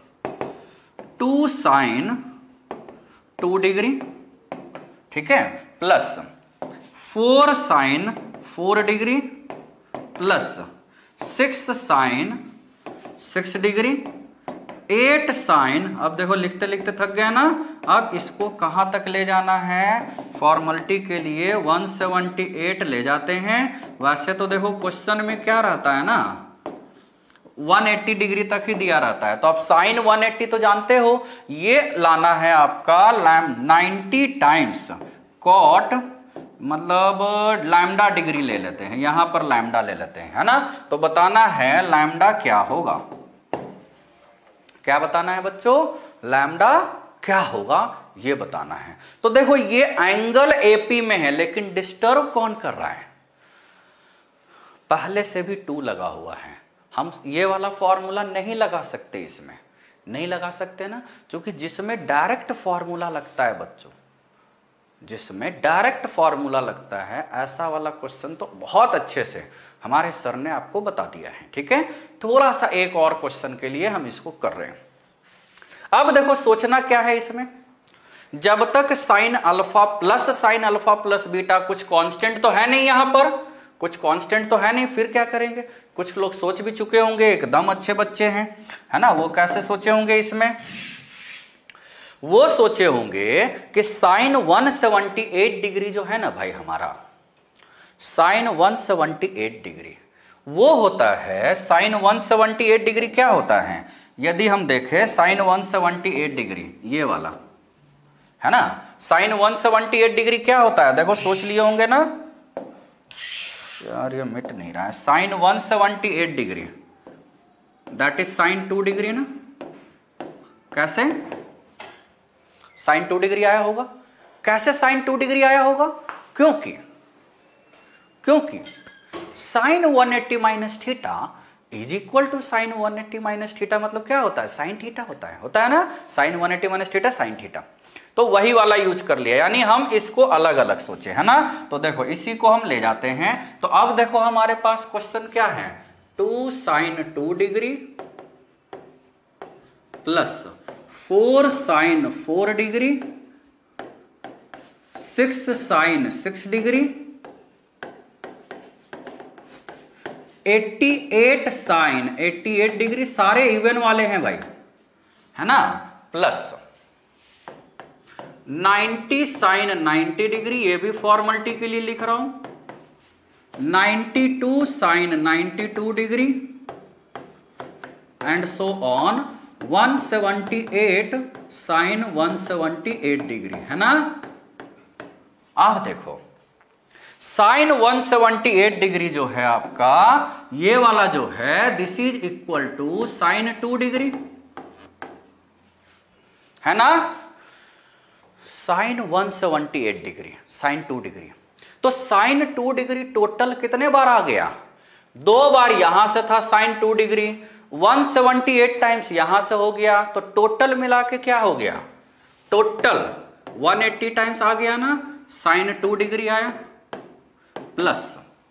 टू साइन टू डिग्री, ठीक है, plus four sine four degree plus six sine six degree, eight sine. अब देखो लिखते लिखते थक गए ना, अब इसको कहां तक ले जाना है, फॉर्मेलिटी के लिए वन सेवेंटी एट ले जाते हैं। वैसे तो देखो क्वेश्चन में क्या रहता है ना, वन एट्टी डिग्री तक ही दिया रहता है, तो आप साइन वन एट्टी तो जानते हो, ये लाना है आपका नाइन्टी टाइम्स कॉट, मतलब लैम्डा डिग्री ले लेते हैं, यहां पर लैम्डा ले लेते हैं, है ना। तो बताना है लैम्डा क्या होगा, क्या बताना है बच्चों, लैम्डा क्या होगा ये बताना है। तो देखो ये एंगल एपी में है, लेकिन डिस्टर्ब कौन कर रहा है, पहले से भी टू लगा हुआ है। हम ये वाला फॉर्मूला नहीं लगा सकते, इसमें नहीं लगा सकते ना, क्योंकि जिसमें डायरेक्ट फॉर्मूला लगता है बच्चों, जिसमें डायरेक्ट फॉर्मूला लगता है, ऐसा वाला क्वेश्चन तो बहुत अच्छे से हमारे सर ने आपको बता दिया है। ठीक है, थोड़ा सा एक और क्वेश्चन के लिए हम इसको कर रहे हैं। अब देखो सोचना क्या है इसमें, जब तक sine alpha plus sine alpha plus beta, कुछ कांस्टेंट तो है नहीं, यहां पर कुछ कांस्टेंट तो है नहीं, फिर क्या करेंगे। कुछ लोग सोच भी चुके होंगे, एकदम अच्छे बच्चे हैं, है ना, वो कैसे सोचे होंगे इसमें, वो सोचे होंगे कि sine one seventy eight degree जो है ना भाई हमारा, sine one seventy eight degree, वो होता है sine one seventy eight degree. क्या होता है यदि हम देखें sine one seventy eight degree, ये वाला है ना, sine one seventy eight degree क्या होता है, देखो सोच लिए होंगे ना यार, ये मिट नहीं रहा है। Sine one seventy eight degree that is sine two degree ना। कैसे साइन टू डिग्री आया होगा, कैसे साइन टू डिग्री आया होगा, क्योंकि क्योंकि sine one eighty minus theta is equal to sine one eighty minus theta, मतलब क्या होता है, साइन थीटा होता है होता है ना, sine one eighty minus theta sine theta. तो वही वाला यूज कर लिया, यानी हम इसको अलग अलग सोचे, है ना। तो देखो इसी को हम ले जाते हैं। तो अब देखो हमारे पास क्वेश्चन क्या है, two sine two degree plus four sine four degree, six sine six degree, eighty eight sine eighty eight degree, सारे इवन वाले हैं भाई, है ना, plus ninety sine ninety degree, ये भी फॉर्मेलिटी के लिए लिख रहा हूं, ninety two sine ninety two degree and so on, one seventy eight sine one seventy eight degree, है ना। अब देखो sine one seventy eight degree जो है आपका, ये वाला जो है this is equal to sine two degree, है ना, sine one seventy eight degree sine two degree. तो साइन टू डिग्री टोटल कितने बार आ गया, दो बार यहां से था sine two degree, one seventy eight times यहां से हो गया, तो टोटल मिला के क्या हो गया, टोटल वन एट्टी टाइम्स आ गया ना, साइन टू डिग्री आया, plus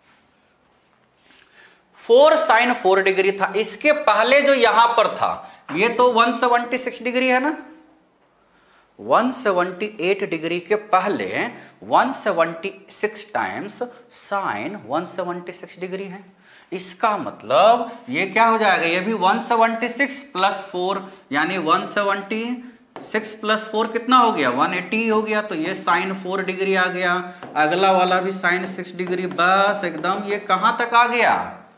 four sine four degree था, इसके पहले जो यहां पर था ये तो वन सेवेंटी सिक्स डिग्री है ना, वन सेवेंटी एट डिग्री के पहले one seventy six times sine one seventy six degree है। इसका मतलब ये क्या हो जाएगा, ये भी one seventy six plus four, यानी one seventy six plus four कितना हो गया, वन एट्टी हो गया। तो ये साइन फोर डिग्री आ गया, अगला वाला भी साइन सिक्स डिग्री, बस एकदम ये कहां तक आ गया,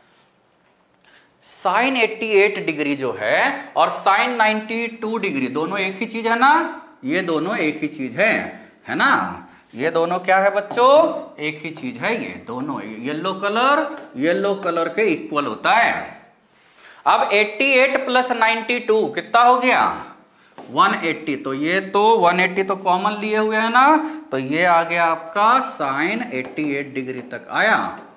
साइन एट्टी एट डिग्री जो है और साइन नाइन्टी टू डिग्री दोनों एक ही चीज है ना, ये दोनों एक ही चीज है, है ना, ये दोनों क्या है बच्चों, एक ही चीज है, ये दोनों येलो कलर येलो कलर के इक्वल होता है। अब अट्ठासी प्लस नाइन्टी टू कितना हो गया, वन एट्टी, तो ये तो वन एट्टी तो कॉमन लिए हुए है ना, तो ये आ गया आपका साइन अट्ठासी डिग्री तक आया,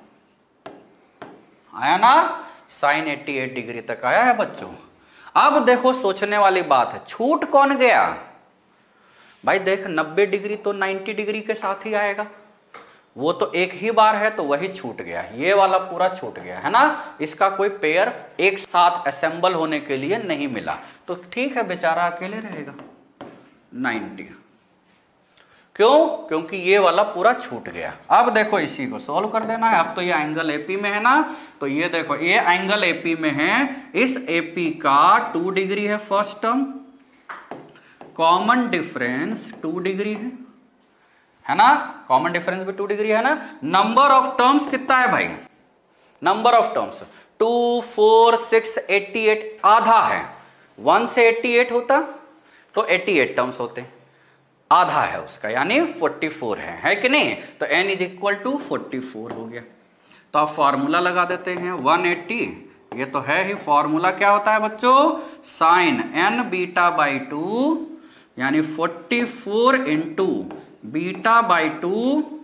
आया ना, साइन अट्ठासी डिग्री तक आया है बच्चों। अब देखो सोचने वाली बात है, छूट कौन गया भाई, देख नब्बे डिग्री तो नब्बे डिग्री के साथ ही आएगा, वो तो एक ही बार है तो वही छूट गया, ये वाला पूरा छूट गया, है ना, इसका कोई पेयर एक साथ असेंबल होने के लिए नहीं मिला, तो ठीक है बेचारा अकेले रहेगा नब्बे, क्यों, क्योंकि ये वाला पूरा छूट गया। अब देखो इसी को सॉल्व कर देना है, अब तो ये एंगल एपी में है ना, तो ये देखो ये एंगल एपी में है, इस एपी का टू डिग्री है first term, common difference two degree है, है ना, कॉमन डिफरेंस भी टू डिग्री है ना। नंबर ऑफ टर्म्स कितना है भाई, number of terms two four six eighty eight, आधा है, वन से एट्टी एट होता तो एट्टी एट टर्म्स होते, आधा है उसका यानी फोर्टी फोर है, है कि नहीं, तो n is equal to forty four हो गया। तो आप फॉर्मूला लगा देते हैं, वन एट्टी, ये तो है ही, फॉर्मूला क्या होता है बच्चों, sine n beta by two, यानी forty four into beta by two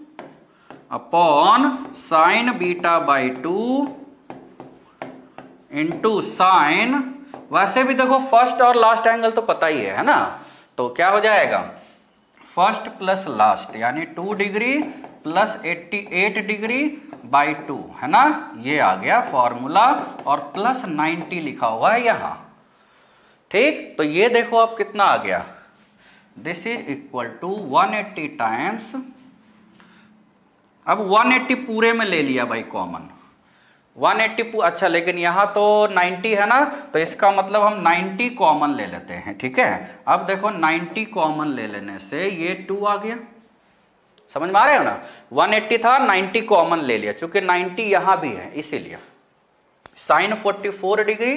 upon sine beta by two into sine, वैसे भी देखो फर्स्ट और लास्ट एंगल तो पता ही है, है ना, तो क्या हो जाएगा, फर्स्ट प्लस लास्ट यानी two degree plus eighty eight degree by two, है ना, ये आ गया फॉर्मूला, और प्लस नाइन्टी लिखा हुआ है यहां, ठीक। तो ये देखो अब कितना आ गया, this is equal to one eighty times, अब वन एट्टी पूरे में ले लिया भाई कॉमन, वन एट्टी, अच्छा लेकिन यहां तो नाइन्टी है ना, तो इसका मतलब हम नाइन्टी कॉमन ले लेते हैं, ठीक है। अब देखो नाइन्टी कॉमन ले लेने से ये टू आ गया, समझ में आ रहे हो ना, वन एट्टी था, नाइन्टी कॉमन ले लिया, चूंकि नाइन्टी यहां भी है इसीलिए, sine forty four degree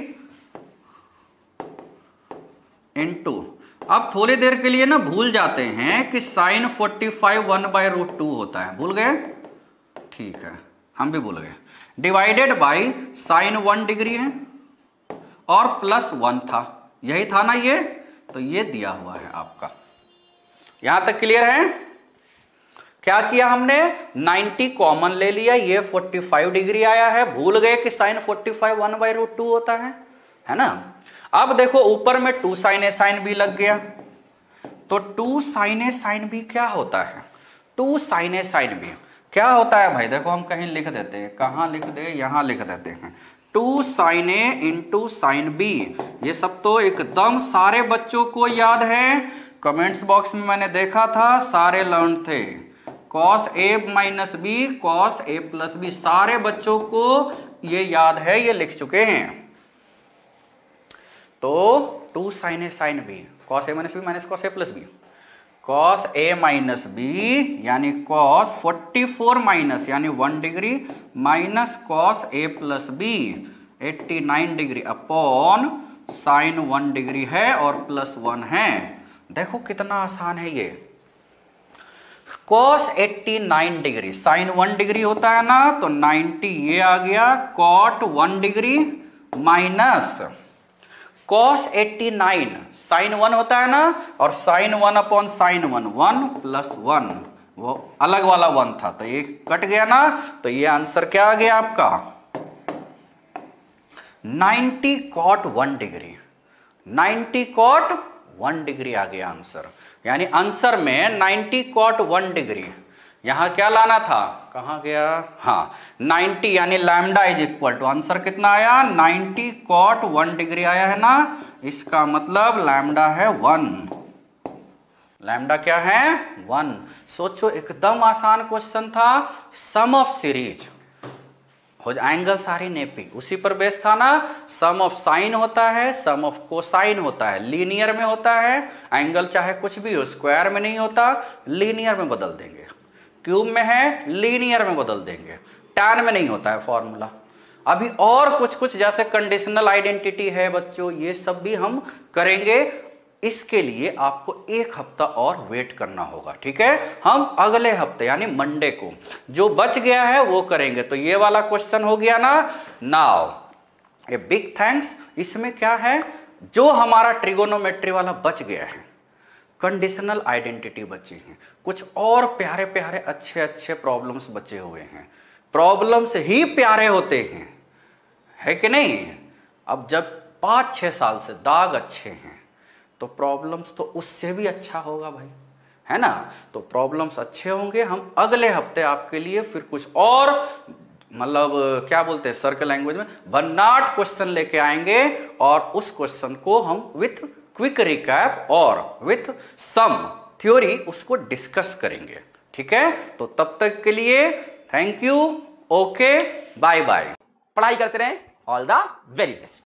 into, अब थोड़ी देर के लिए ना भूल जाते हैं कि sine forty five one by root two होता है, भूल गए? ठीक है, हम भी भूल गए। Divided by sine one degree है और प्लस वन था, यही था ना ये, तो ये दिया हुआ है आपका। यहां तक क्लियर है? क्या किया हमने, नाइन्टी कॉमन ले लिया, ये फोर्टी फाइव डिग्री आया है, भूल गए कि sine forty five one by root two होता है, है ना। अब देखो ऊपर में two sine A sine B लग गया, तो two sine A sine B क्या होता है, two sine A sine B क्या होता है भाई? देखो हम कहीं लिख देते हैं, कहां लिख दे, यहां लिख देते हैं, two sine A into sine B. ये सब तो एकदम सारे बच्चों को याद है, कमेंट्स बॉक्स में मैंने देखा था, सारे लर्न थे। Cos A minus B, cos A plus B, सारे बच्चों को ये याद है, ये लिख चुके हैं। तो two sine A sine B, cos A minus B minus cos A plus B, cos A minus B यानी कॉस फोर्टी फोर माइनस यानी one degree minus cos A plus B eighty nine degree upon sine one degree है और plus one है। देखो कितना आसान है ये। Cos eighty nine degree sine one degree होता है ना, तो नाइन्टी ये आ गया, cot one degree minus cos eighty nine sine one होता है ना, और sine one upon sine one, one plus one, वो अलग वाला वन था तो ये कट गया ना, तो ये आंसर क्या आ गया आपका, ninety cot one degree, ninety cot one degree आ गया आंसर। यानी आंसर में नाइन्टी कॉट वन डिग्री, यहां क्या लाना था, कहां गया, हाँ नाइन्टी यानी lambda is equal to, answer कितना आया, नाइन्टी कॉट वन डिग्री आया है ना, इसका मतलब लैम्डा है वन, लैम्डा क्या है, वन। सोचो एकदम आसान क्वेश्चन था, सम ऑफ सीरीज हो एंगल सारी नेपी, उसी पर बेस था ना। सम ऑफ साइन होता है, सम ऑफ कोसाइन होता है, लीनियर में होता है, एंगल चाहे कुछ भी हो, स्क्वायर में नहीं होता, लीनियर में बदल देंगे, क्यूब में है लीनियर में बदल देंगे, टैन में नहीं होता है फॉर्मूला। अभी और कुछ कुछ जैसे कंडीशनल आइडेंटिटी है बच्चों, ये सब भी हम करेंगे, इसके लिए आपको एक हफ्ता और वेट करना होगा, ठीक है। हम अगले हफ्ते यानी मंडे को जो बच गया है वो करेंगे। तो ये वाला क्वेश्चन हो गया ना। नाउ ए बिग थैंक्स, इसमें क्या है, जो हमारा ट्रिगोनोमेट्री वाला बच गया है, कंडीशनल आइडेंटिटी बची है, कुछ और प्यारे प्यारे अच्छे अच्छे प्रॉब्लम्स बचे हुए हैं। प्रॉब्लम्स ही प्यारे होते हैं, है कि नहीं। अब जब पाँच छः साल से दाग अच्छे हैं तो प्रॉब्लम्स तो उससे भी अच्छा होगा भाई, है ना। तो प्रॉब्लम्स अच्छे होंगे। हम अगले हफ्ते आपके लिए फिर कुछ और मतलब क्या बोलते हैं सर्कल लैंग्वेज में भन्नाट क्वेश्चन लेके आएंगे, और उस क्वेश्चन को हम विथ क्विक रिकैप और विथ सम थ्योरी उसको डिस्कस करेंगे, ठीक है। तो तब तक के लिए thank you, okay, bye bye. पढ़ाई करते रहें, ऑल द वेरी बेस्ट।